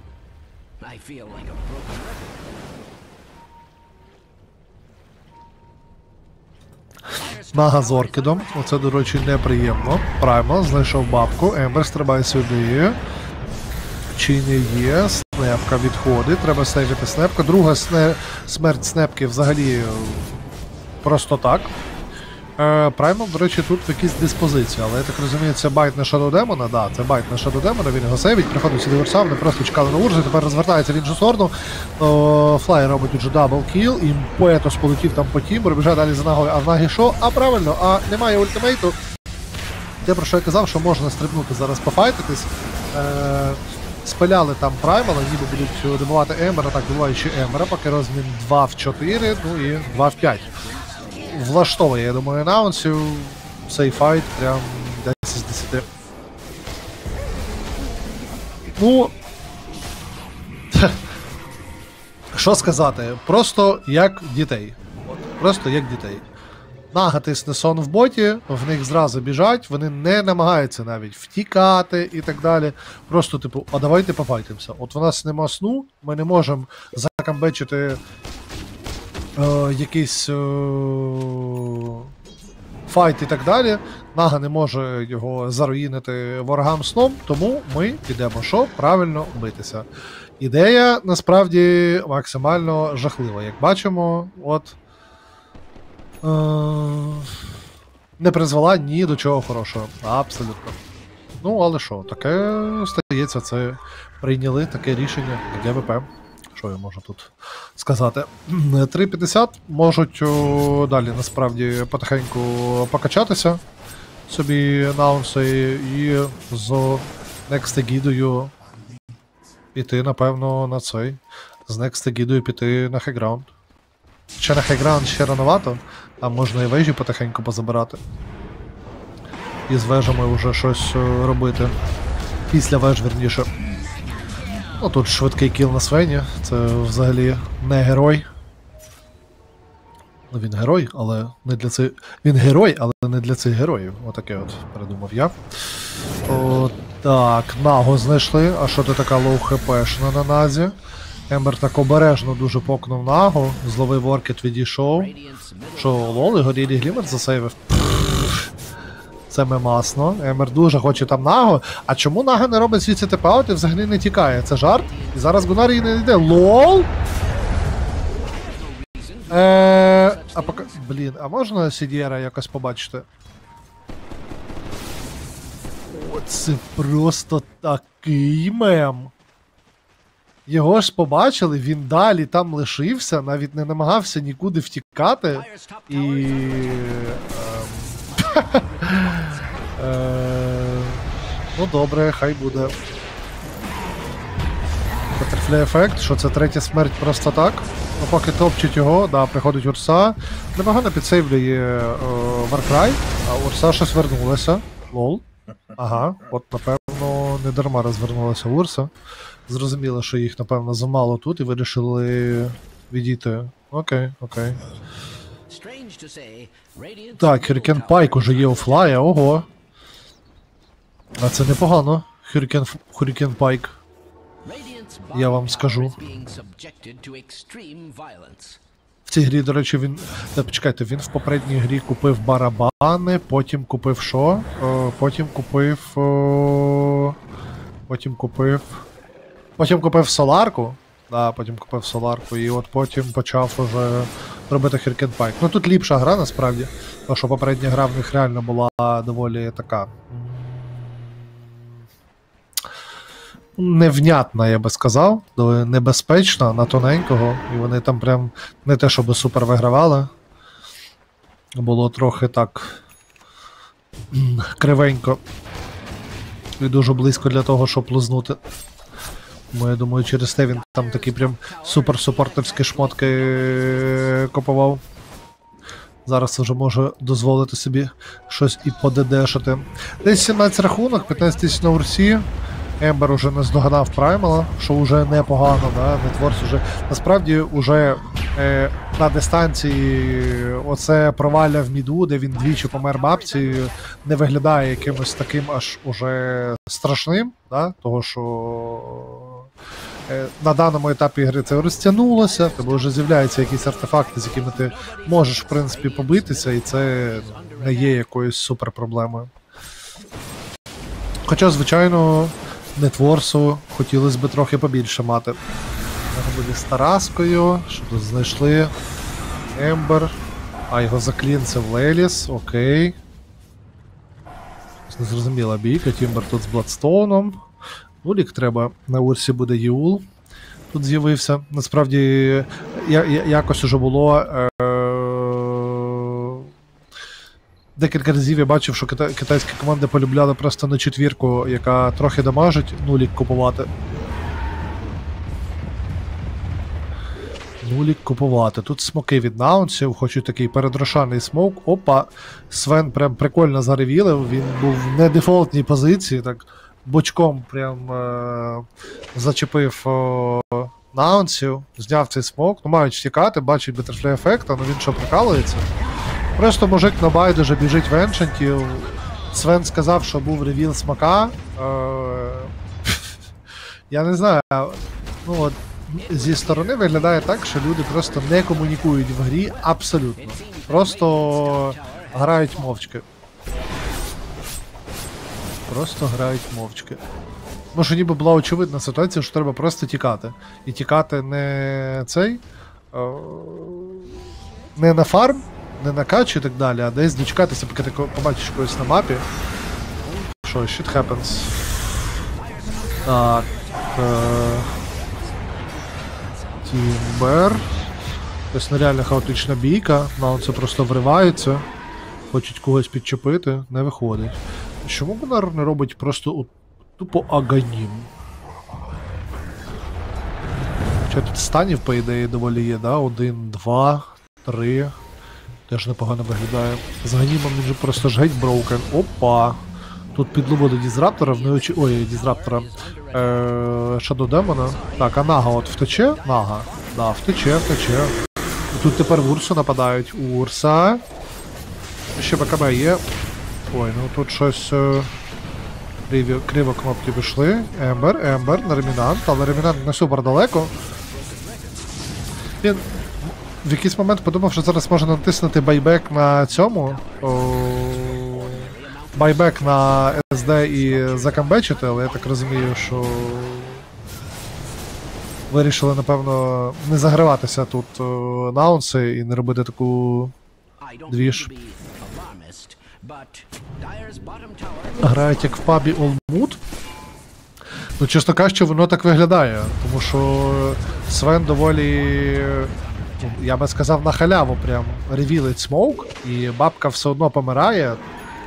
Нага з Оркідом. Оце, до речі, неприємно. Праймал знайшов бабку. Ембер стрибає сюди. Чи не є? Снепка відходить. Треба сейвити Снепка. Друга сне... смерть Снепки взагалі просто так. Праймал, до речі, тут в якійсь диспозиції, але я так розумію, це байт на Shadow Demon, да, це байт на Shadow Demon, він його сейвить, приходить сюди Урса, вони просто чекали на Урсу, тепер розвертається в іншу сторону. Флай робить уже даблкіл, і Поетос полетів там по тімбу, біжає далі за Нагою, а в Нагі що? А правильно, а немає ультимейту. Те, про що я казав, що можна стрибнути зараз пофайтитись. Е Спиляли там Праймала, ніби будуть добивати Ембера, так, добиваючи Ембера, поки розмін два в чотири, ну і два в п'ять. Влаштовує, я думаю, анаунсів. Цей файт прям десять з десяти. Ну. Що сказати? Просто як дітей. От, просто як дітей. Нага тисне сон в боті, в них зразу біжать, вони не намагаються навіть втікати і так далі. Просто, типу, а давайте пофайтимося. От в нас нема сну, ми не можемо закамбечити Е, якийсь е, файт і так далі. Нага не може його заруїнити ворогам сном, тому ми підемо що? Правильно битися. Ідея, насправді, максимально жахлива. Як бачимо, от е, не призвела ні до чого хорошого. Абсолютно. Ну, але що, таке стається, це прийняли таке рішення ГВП. Що я можу тут сказати? три п'ятдесят можуть о, далі насправді потихеньку покачатися собі наунси і з Next Егідою піти, напевно, на цей. З Next Егідою піти на хайграунд. Ще на хайграунд ще рановато, а можна і вежі потихеньку позабирати. І з вежами вже щось робити. Після веж, верніше. Ну, тут швидкий кіл на Свені, це взагалі не герой. Ну, він герой, але не для цих... Він герой, але не для цих героїв. Отаке от передумав я. О, так, Нагу знайшли. А що ти така лоу-хпшна на Назі? Ембер так обережно дуже покнув Нагу, зловив оркет, відійшов. Що, лол, і горілі глімер засейвив? Це мемасно. Ембер дуже хоче там Нагу. А чому Нага не робить звідси тп-аут і взагалі не тікає? Це жарт? І зараз Гунар її не йде. ЛОЛ? Е, а пока... Блін, а можна Сідієра якось побачити? О, це просто такий мем. Його ж побачили, він далі там лишився, навіть не намагався нікуди втікати. І... Е, ну добре, хай буде. Батерфляй ефект, що це третя смерть просто так. Ну поки топчуть його, да, приходить Урса. Непогано підсейвлює Warcry, а Урса щось вернулася. Лол. Ага, от напевно не дарма розвернулася Урса. Зрозуміло, що їх напевно замало тут і вирішили відійти. Окей, окей. Так, Hurricane Pike уже є у Флая, ого. А це непогано, Hurricane, Hurricane Pike. Я вам скажу. В цій грі, до речі, він... Та, почекайте, він в попередній грі купив барабани, потім купив що? О, потім купив... О... Потім купив... Потім купив соларку. Да, потім купив соларку і от потім почав уже робити Hurricane Pike. Ну тут ліпша гра насправді, тому що попередня гра в них реально була доволі така... невнятна, я би сказав, небезпечна на тоненького, і вони там прям не те, щоб супер вигравали. Було трохи так кривенько і дуже близько для того, щоб лузнути. Тому я думаю, через те він там такі прям супер-супортерські шмотки купував. Зараз вже може дозволити собі щось і подедешити. Десь сімнадцять рахунок, п'ятнадцять тисяч на Урсі. Ембер уже не здоганав Праймала, що вже непогано, да? Нетворс уже... Насправді, уже е, на дистанції оце провалля в міду, де він двічі помер бабці, не виглядає якимось таким аж уже страшним, да? Того що е, на даному етапі гри це розтягнулося, в тебе вже з'являються якісь артефакти, з якими ти можеш в принципі побитися, і це не є якоюсь супер проблемою. Хоча, звичайно, Нетворсу хотілося б трохи побільше мати. Ми буде з Тараскою, що тут знайшли Ембер, а його заклінцев Леліс, окей. Незрозуміла бійка, Тімбер тут з Бладстоуном. Улік треба, на Урсі буде Юл. Тут з'явився. Насправді, я, я, якось уже було... Е Декілька разів я бачив, що кита китайські команди полюбляли просто на четвірку, яка трохи дамажить, нулік купувати. Нулік купувати. Тут смоки від наунсів, хочуть такий передрошаний смок. Опа, Свен прям прикольно заревілив, він був в недефолтній позиції, так бочком прям е зачепив е наунсів, зняв цей смок. Ну, мають втікати, бачить Butterfly ефект, але він що, прикалується? Просто мужик на байдуже біжить в еншентів. Свен сказав, що був ревіл смака. Е Я не знаю, ну от зі сторони виглядає так, що люди просто не комунікують в грі абсолютно. Просто грають мовчки. Просто грають мовчки. Може, ніби була очевидна ситуація, що треба просто тікати. І тікати не цей. Е не на фарм, не на кач і так далі, а десь дочекатися, поки ти побачиш когось на мапі. Що, shit happens. Так. Е Тімбер. Ось нереально хаотична бійка, наунси просто вриваються. Хочуть когось підчепити, не виходить. Чому Гунар не робить просто у... тупо аганім? Хоча тут станів, по ідеї, доволі є, да? Один, два, три. Теж непогано виглядає. З Ганімом він же просто ж геть броукен. Опа! Тут підлуба до Дізраптора, в неочі... Ой, Дізраптора. Е... Shadow Demon. Так, а Нага от втече? Нага. Да, втече, втече. І тут тепер в Урсу нападають. Урса. Ще БКБ є. Ой, ну тут щось... Криво, криво кнопки вийшли. Ембер, Ембер, на Ремінант, але Ремінант не супер далеко. Він в якийсь момент подумав, що зараз може натиснути байбек на цьому. О... Байбек на ес ді і закамбечити, але я так розумію, що вирішили, напевно, не заграватися тут о, наунси і не робити таку двіж. Грають як в пабі Олмут. Ну, чесно кажучи, воно так виглядає, тому що Свен доволі, я би сказав, на халяву прям ревілить смоук, і бабка все одно помирає.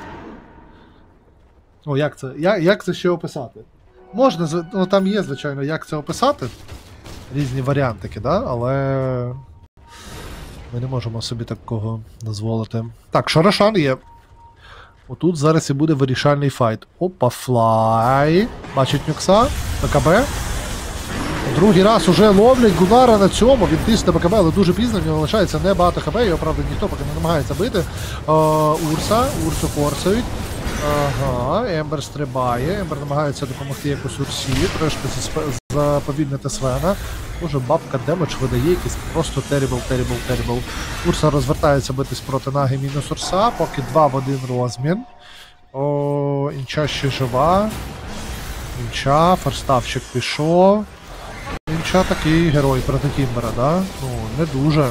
Ну, як це, як, як це ще описати? Можна, ну там є, звичайно, як це описати. Різні варіантики, да? Але ми не можемо собі такого дозволити. Так, Шорашан є. Отут зараз і буде вирішальний файт. Опа, флай. Бачить Нюкса. БКБ. Другий раз уже ловлять Гунара на цьому. Він тисне БКБ, але дуже пізно. В нього лишається небагато хп. Його, правда, ніхто поки не намагається бити. Е, Урса. Урсу форсують. Ага, Ембер стрибає. Ембер намагається допомогти якось Урсі. Трошки заповільнити Свена. Боже, бабка демедж видає якийсь просто terrible, terrible, terrible. Урса розвертається битись проти Наги мінус Урса, поки два в один розмін. О, Інча ще жива. Інча, форставчик пішов. Інча такий герой проти Тімбера, да? Ну, не дуже.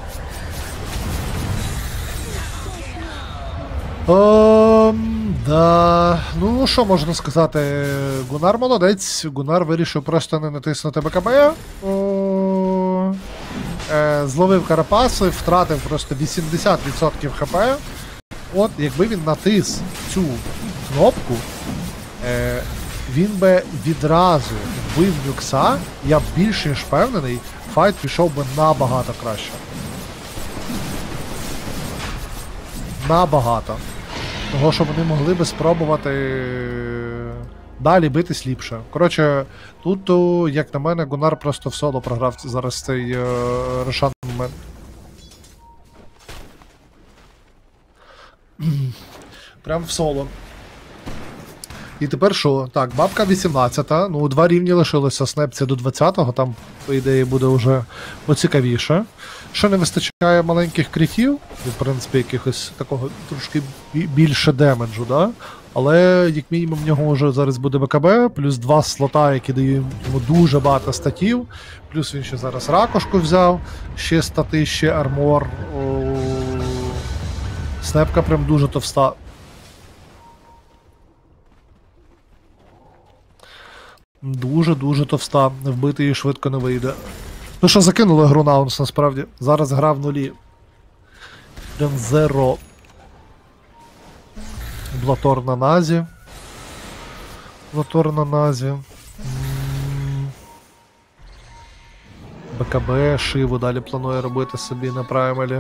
Ем, да. Ну, що можна сказати? Гунар молодець. Гунар вирішив просто не натиснути БКБ. О, е, зловив карапаси, втратив просто вісімдесят відсотків хп. От, якби він натис цю кнопку, е, він би відразу вбив Нюкса, я більш ніж впевнений, файт пішов би набагато краще. Набагато. Того, що вони могли би спробувати далі битись ліпше. Коротше, тут, о, як на мене, Гунар просто в соло програв зараз цей е, Рошан момент. Прям в соло. І тепер що? Так, бабка вісімнадцята, ну два рівні лишилося, снепці до двадцятого, там, по ідеї, буде вже поцікавіше. Ще не вистачає маленьких критів, і, в принципі, якихось такого трошки більше демеджу, да? Але, як мінімум, в нього вже зараз буде БКБ, плюс два слота, які дають йому дуже багато статів, плюс він ще зараз ракошку взяв, ще стати, ще армор. О... Снепка прям дуже товста. Дуже-дуже товста. Вбити її швидко не вийде. Ну що, закинули гру наунс насправді. Зараз гра в нулі. Прям зеро. Блатор на назі. Блатор на назі. БКБ, Шиву далі планує робити собі на праймелі.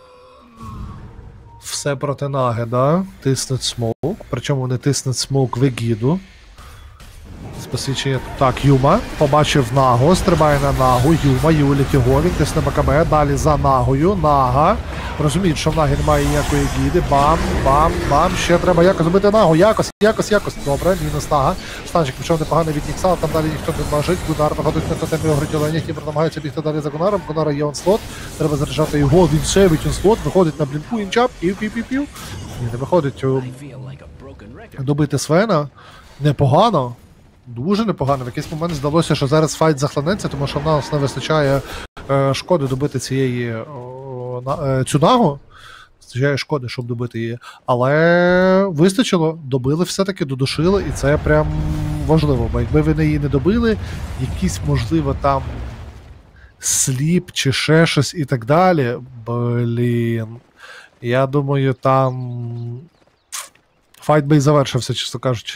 Все проти наги, да? Тиснуть смоук. Причому вони тиснуть смоук в егіду. З посвідчення. Так, Юма. Побачив Нагу, стрибає на Нагу. Юма, Юлік його, він тисне БКБ. Далі за Нагою. Нага. Розуміють, що в Нагі немає ніякої гіди. Бам, бам, бам. Ще треба якось зробити Нагу. Якось, якось, якось. Добре, мінус Нага. Станчик пішов непоганий від Нікса, там далі ніхто не може. Гунар виходить на тотемі огритілення. Тімбер намагається бігти далі за Гунаром. Гунара є онслот. Треба заряджати його. Він сейвить онслот. Виходить на блінку. Інчап. Пів-пів-пів-пів. Ні, не виходить добити Свена. Непогано. Дуже непогано. В якийсь момент здалося, що зараз файт захланеться, тому що в нас не вистачає е, шкоди добити цієї о, на, е, цю Нагу. Вистачає шкоди, щоб добити її. Але вистачило, добили все-таки, додушили, і це прям важливо. Бо якби ви її не добили, якісь, можливо, там сліп чи ще щось і так далі. Блін. Я думаю, там файт би і завершився, чесно кажучи.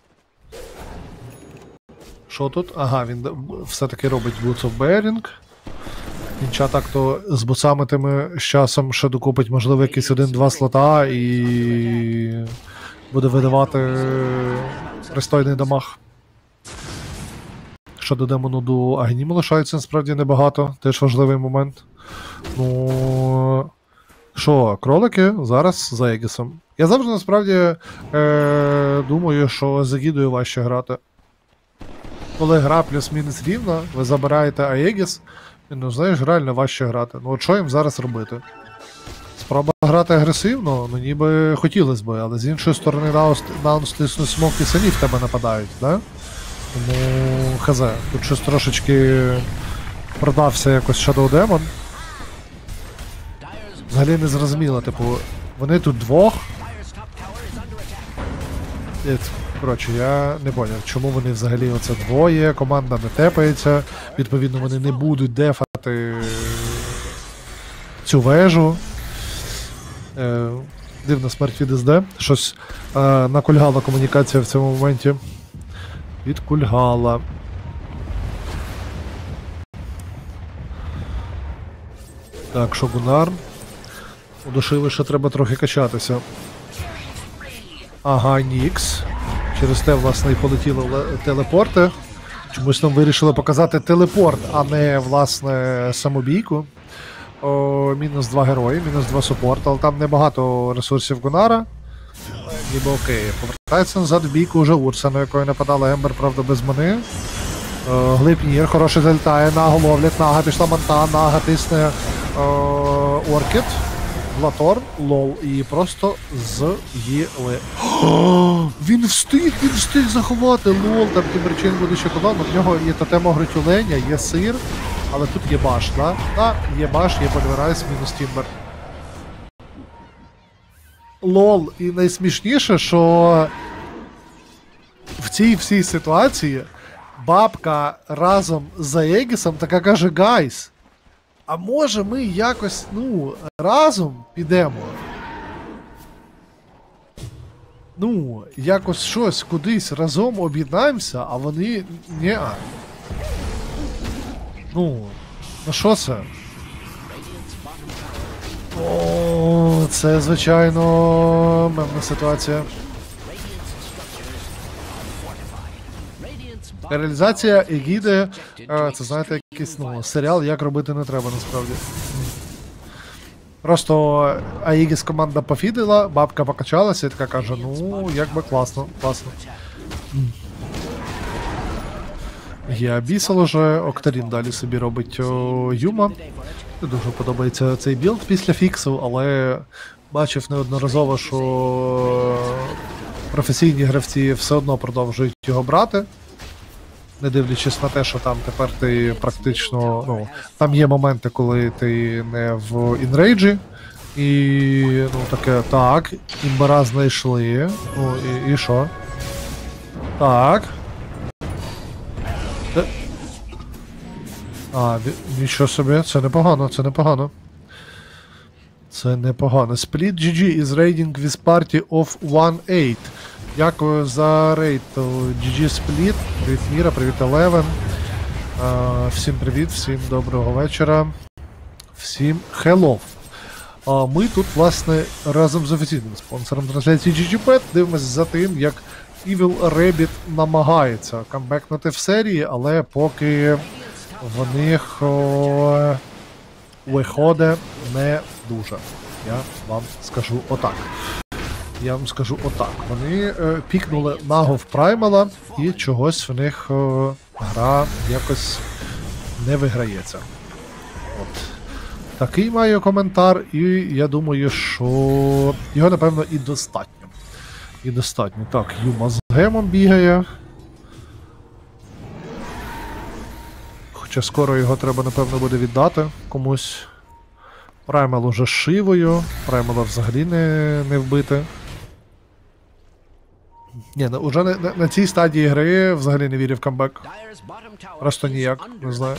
Що тут? Ага, він все-таки робить Boots of Bearing. Інча так-то з буцами тими з часом ще докупить, можливо, якийсь один-два слота і буде видавати пристойний дамаг. Щодо демону до Агніму лишається насправді небагато, теж важливий момент. Ну... Що, кролики зараз за Егісом. Я завжди насправді е- думаю, що з Егідою важче грати. Коли гра плюс-мінус рівна, ви забираєте Аегіс, і, ну, знаєш, реально важче грати. Ну от що їм зараз робити? Спроба грати агресивно, ну ніби хотілося б, але з іншої сторони наунс тиснуть смок і самі в тебе нападають, да? Тому хз, тут щось трошечки продався якось Shadow Demon. Взагалі не зрозуміло, типу, вони тут двох. Коротше, я не поняв, чому вони взагалі оце двоє, команда не тепається, відповідно вони не будуть дефати цю вежу. Е, дивна смерть від СД. Щось е, накульгала комунікація в цьому моменті. Відкульгала. Так, Шогунар. Удушили, що треба трохи качатися. Ага, Нікс. Через те, власне, і полетіли телепорти. Чомусь нам вирішили показати телепорт, а не, власне, самобійку. О, мінус два герої, мінус два супорт, але там небагато ресурсів Гунара. Ніби окей. Повертається назад в бійку вже Урса, на якої нападала Ембер, правда, без мани. О, Глибнір, хороший залітає, Нагу ловлять, Нага пішла манта, Нага тисне о, Оркід. Блатор, лол, і просто з'їли. Він встиг, він встиг заховати, лол, там Тімберчин буде ще туди, в нього є тотем огритюлення, є сир, але тут є баш, да? Так, є баш, є Польверайс, мінус Тімбер. Лол, і найсмішніше, що в цій всій ситуації бабка разом з Аегісом така каже: гайс, а може ми якось, ну, разом підемо? Ну, якось щось кудись разом об'єднаємося, а вони... Ні. Ну, ну що це? О, це, звичайно, мемна ситуація. Реалізація Егіди, е, це, знаєте, якийсь, ну, серіал, як робити не треба, насправді. Просто Аїгіс команда пофідила, бабка покачалася і така каже, ну, якби класно, класно. Є Абісал уже, Октарін далі собі робить о, Юма. Не дуже подобається цей білд після фіксу, але бачив неодноразово, що професійні гравці все одно продовжують його брати. Не дивлячись на те, що там тепер ти практично, ну, там є моменти, коли ти не в інрейджі, і, ну, таке, так, імбара знайшли, ну, і, і що? Так. Де? А, нічого собі, це непогано, це непогано. Це непогано. Split джі джі is raiding with party of one eight. Дякую за рейд джі джі Split. Привіт, Міра, привіт, Eleven. Uh, всім привіт, всім доброго вечора. Всім hello. Uh, ми тут, власне, разом з офіційним спонсором трансляції джі джі пет дивимося за тим, як Evil Rabbit намагається камбекнути в серії, але поки в них о, виходить не дуже. Я вам скажу отак. Я вам скажу отак. Вони е, пікнули Наго в Праймала і чогось в них е, гра якось не виграється. От. Такий маю коментар, і я думаю, що його, напевно, і достатньо. І достатньо. Так, Юма з гемом бігає. Хоча скоро його треба, напевно, буде віддати комусь. Праймал уже з Шивою. Праймала взагалі не, не вбити. Ні, уже на, на, на цій стадії гри взагалі не вірю в камбек. Просто ніяк, не знаю.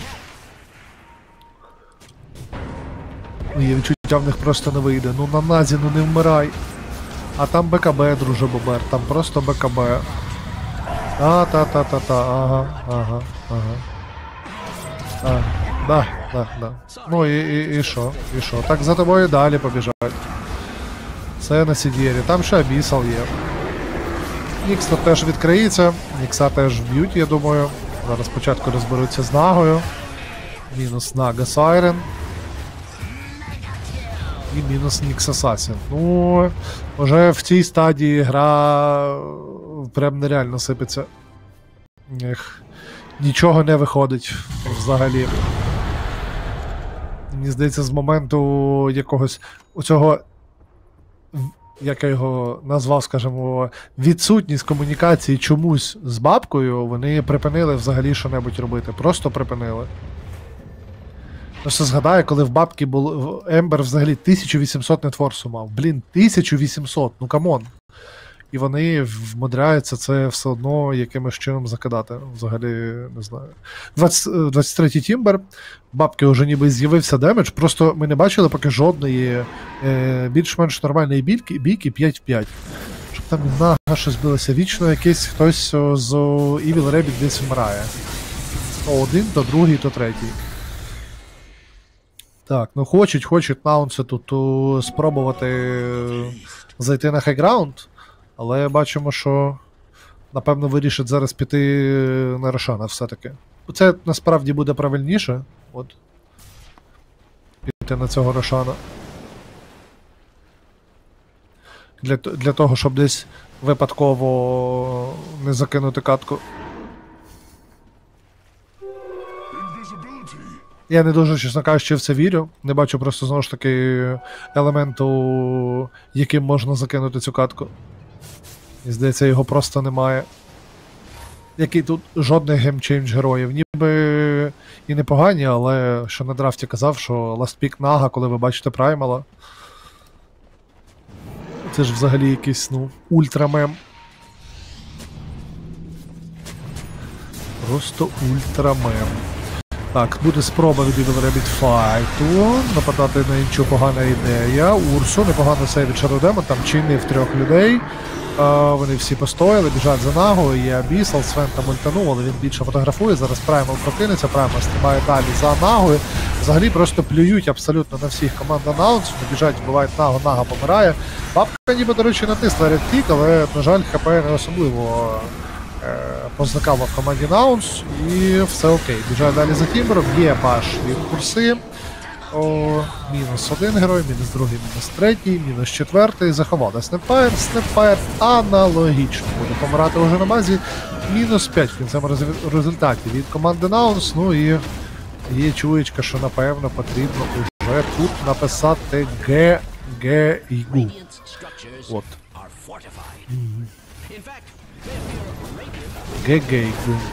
Є відчуття, в них просто не вийде. Ну на Назі, ну не вмирай. А там БКБ, друже Бобер, там просто БКБ. А-та-та-та-та, ага, ага, ага. А, да, да, да. Ну і, і, і що, і що? Так за тобою далі побіжать. Це на Сідєрі, там ще Абісал є. Нікс тут теж відкриється, Нікса теж вб'ють, я думаю. Зараз спочатку розберуться з Нагою. Мінус Нага Сайрен. І мінус Нікс Асасін. Ну, вже в цій стадії гра прям нереально сипеться. Ех, нічого не виходить взагалі. Мені здається, з моменту якогось оцього, як я його назвав, скажімо, відсутність комунікації чомусь з бабкою, вони припинили взагалі що-небудь робити. Просто припинили. Просто згадаю, коли в бабки було, Ембер взагалі тисячу вісімсот нетфорсу мав. Блін, тисячу вісімсот, ну камон. І вони вмудряються це все одно якимось чином закидати. Взагалі, не знаю. двадцять третій Тімбер, бабки вже ніби з'явився демедж, просто ми не бачили поки жодної е, більш-менш нормальної бійки, бійки п'ять в п'ять. Щоб там Нага щось билося. Вічно якийсь хтось з Evil Rabbit десь вмирає. То один, то другий, то третій. Так, ну хочуть, хочуть наунси тут то спробувати зайти на хайграунд, але бачимо, що напевно вирішить зараз піти на Рошана все-таки. Це насправді буде правильніше, от. Піти на цього Рошана. Для, для того, щоб десь випадково не закинути катку. Я не дуже, чесно кажучи, в це вірю. Не бачу просто, знову ж таки, елементу, яким можна закинути цю катку. І, здається, його просто немає. Який тут жодних геймчейндж героїв. Ніби і непогані, але що на драфті казав, що Last Pick Naga, коли ви бачите Праймала. Це ж взагалі якийсь, ну, ультрамем. Просто ультрамем. Так, буде спроба від Evil Rabbit файту. Нападати на іншу погана ідея. Урсу непогано сейвить Шародемон, там чинив трьох людей. А, вони всі постояли, біжать за Нагою, є Абісал, Свен там ультанув, але він більше фотографує. Зараз Праймал прокинеться, Праймал стрибає далі за Нагою. Взагалі просто плюють абсолютно на всіх команд анаунсів, біжать, вбивають Нагу, Нага помирає. Бабка ніби, до речі, натисла редпік, але, на жаль, ХП не особливо е, позникав в команді Наунс, і все окей. Біжає далі за Тімбером, є баш від Курси. О, мінус один герой, мінус другий, мінус третій, мінус четвертий, заховали Снепфайр, Снепфайр аналогічно буде помирати уже на базі, мінус п'ять в кінцевому результаті від команди Наунс, ну і є чуєчка, що напевно потрібно вже тут написати Г, Г і Гу. От. Г, Г і Гу.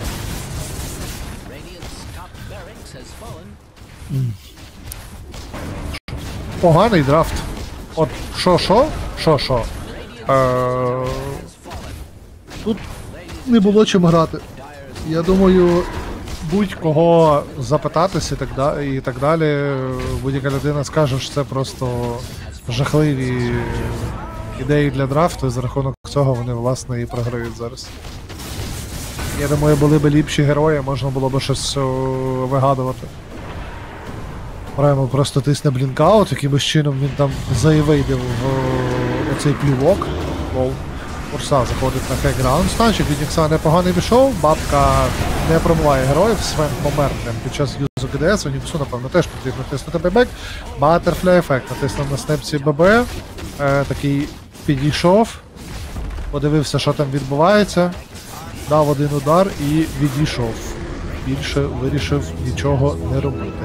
Поганий драфт. От, що-що? Що-що? Е, Тут не було чим грати. Я думаю, будь-кого запитатися і так, да, і так далі, будь-яка людина скаже, що це просто жахливі ідеї для драфту, і за рахунок цього вони, власне, і програють зараз. Я думаю, були б ліпші герої, можна було б щось о, вигадувати. Прямо просто тисне блінкаут, якимось чином він там заєвейдив в оцей плювок. Лол. Урса заходить на хейграунд, станчик від Нікса непоганий пішов, бабка не промиває героїв, Свен помер під час юзу КДС, у Ніксу, напевно, теж потрібно тиснути бебек. Батерфляй ефект натиснув на снепці ББ, е, такий підійшов, подивився, що там відбувається, дав один удар і відійшов. Більше вирішив нічого не робити.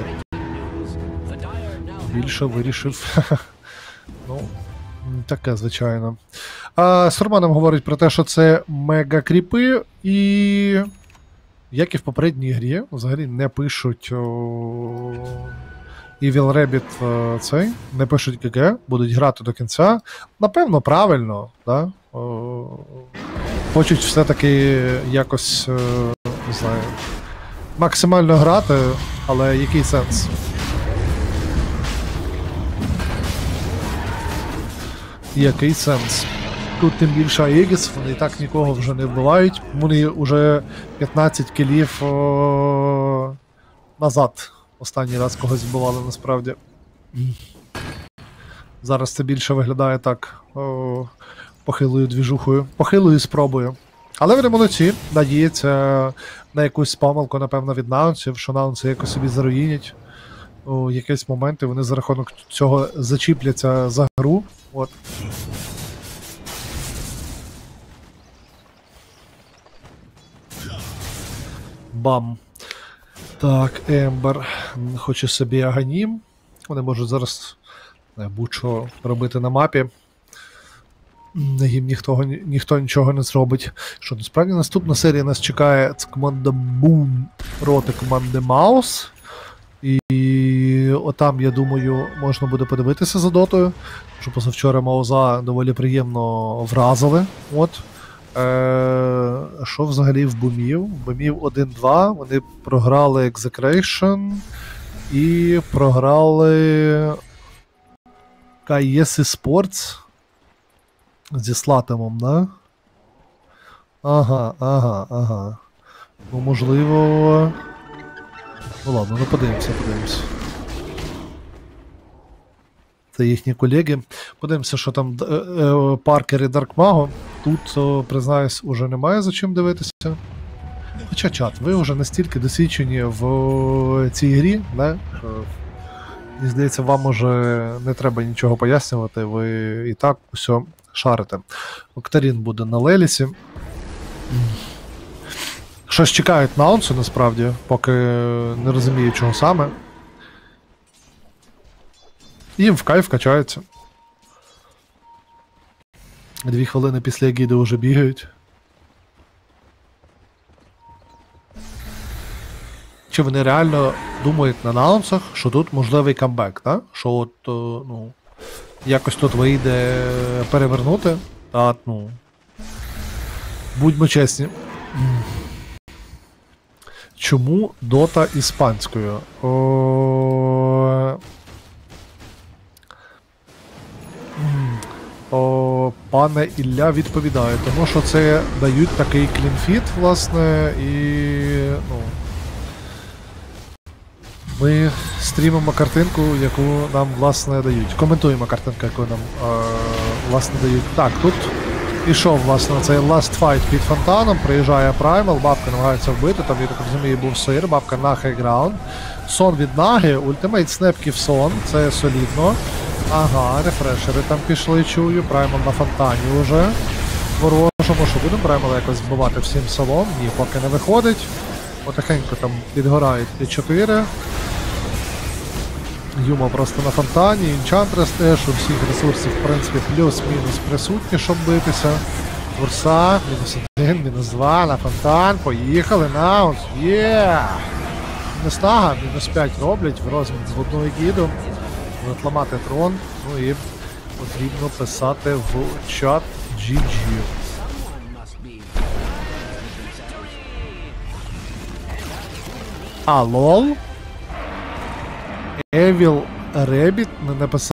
Більше вирішив. Ну, таке, звичайно. А Сурманом говорить про те, що це мега-кріпи, і як і в попередній грі, взагалі не пишуть о... Evil Rabbit о... цей, не пишуть ГГ, будуть грати до кінця. Напевно, правильно, да? О... Хочуть все-таки якось, не знаю, максимально грати, але який сенс? Який сенс? Тут тим більше Аегіс, вони і так нікого вже не вбивають. Вони вже п'ятнадцять кілів о... назад. Останній раз когось вбивали насправді. Зараз це більше виглядає так о... похилою двіжухою. Похилою спробою. Але вони молодці. Надіється на якусь помилку, напевно, від наунсів, що наунси якось собі заруїнять. У якісь моменти вони за рахунок цього зачіпляться за гру. От. Бам. Так, Ембер хоче собі Аганім. Вони можуть зараз будь-що робити на мапі. Їм ніхто, ніхто нічого не зробить. Що, насправді наступна серія нас чекає, це команда Boom проти команди Маус. І отам, я думаю, можна буде подивитися за дотою. Що позавчора Мауза доволі приємно вразили. От. Е, що взагалі в Бумів? В Бумів один-два, вони програли Execration і програли кей ес Sports зі Слатемом, да? Ага, ага, ага. Ну, можливо... Ну ладно, ну подивимося, подивимося. Це їхні колеги. Подивимося, що там е, е, Паркер і Даркмаго. Тут, о, признаюсь, уже немає за чим дивитися. Хоча, чат, ви вже настільки досвідчені в цій грі, не? Що, мені здається, вам уже не треба нічого пояснювати, ви і так усе шарите. Октарін буде на Лелісі. Щось чекають наунсу, насправді, поки не розумію, чого саме. Їм в кайф качаються. Дві хвилини після гіди вже бігають. Чи вони реально думають на наунсах, що тут можливий камбек, так? Що от, ну, якось тут вийде перевернути? Та, ну, будьмо чесні. Чому дота іспанською? О... О, пане Ілля відповідає, тому що це дають такий клінфіт, власне, і, ну, ми стрімимо картинку, яку нам, власне, дають. Коментуємо картинку, яку нам, е, власне, дають. Так, тут ішов, власне, цей last fight під фонтаном, приїжджає Primal, бабка намагається вбити, там, я так розумію, був сир, бабка на хайграунд. Сон від Наги, ультимейт снепків сон, це солідно. Ага, рефрешери там пішли, чую, Primal на фонтані вже. Ворожому, що будемо Primal якось збивати всім селом? Ні, поки не виходить. Потихеньку там підгорають ті чотири. Юма просто на фонтані, Інчантрес теж, у всіх ресурсів, в принципі, плюс-мінус присутні, щоб битися. Урса, мінус один, мінус два, на фонтан, поїхали, наут, є! Мінус Нага, мінус п'ять роблять в розмін з одну гіду. Будуть ламати трон, ну і потрібно писати в чат джі джі. А, лол? Evil Rabbit не написав.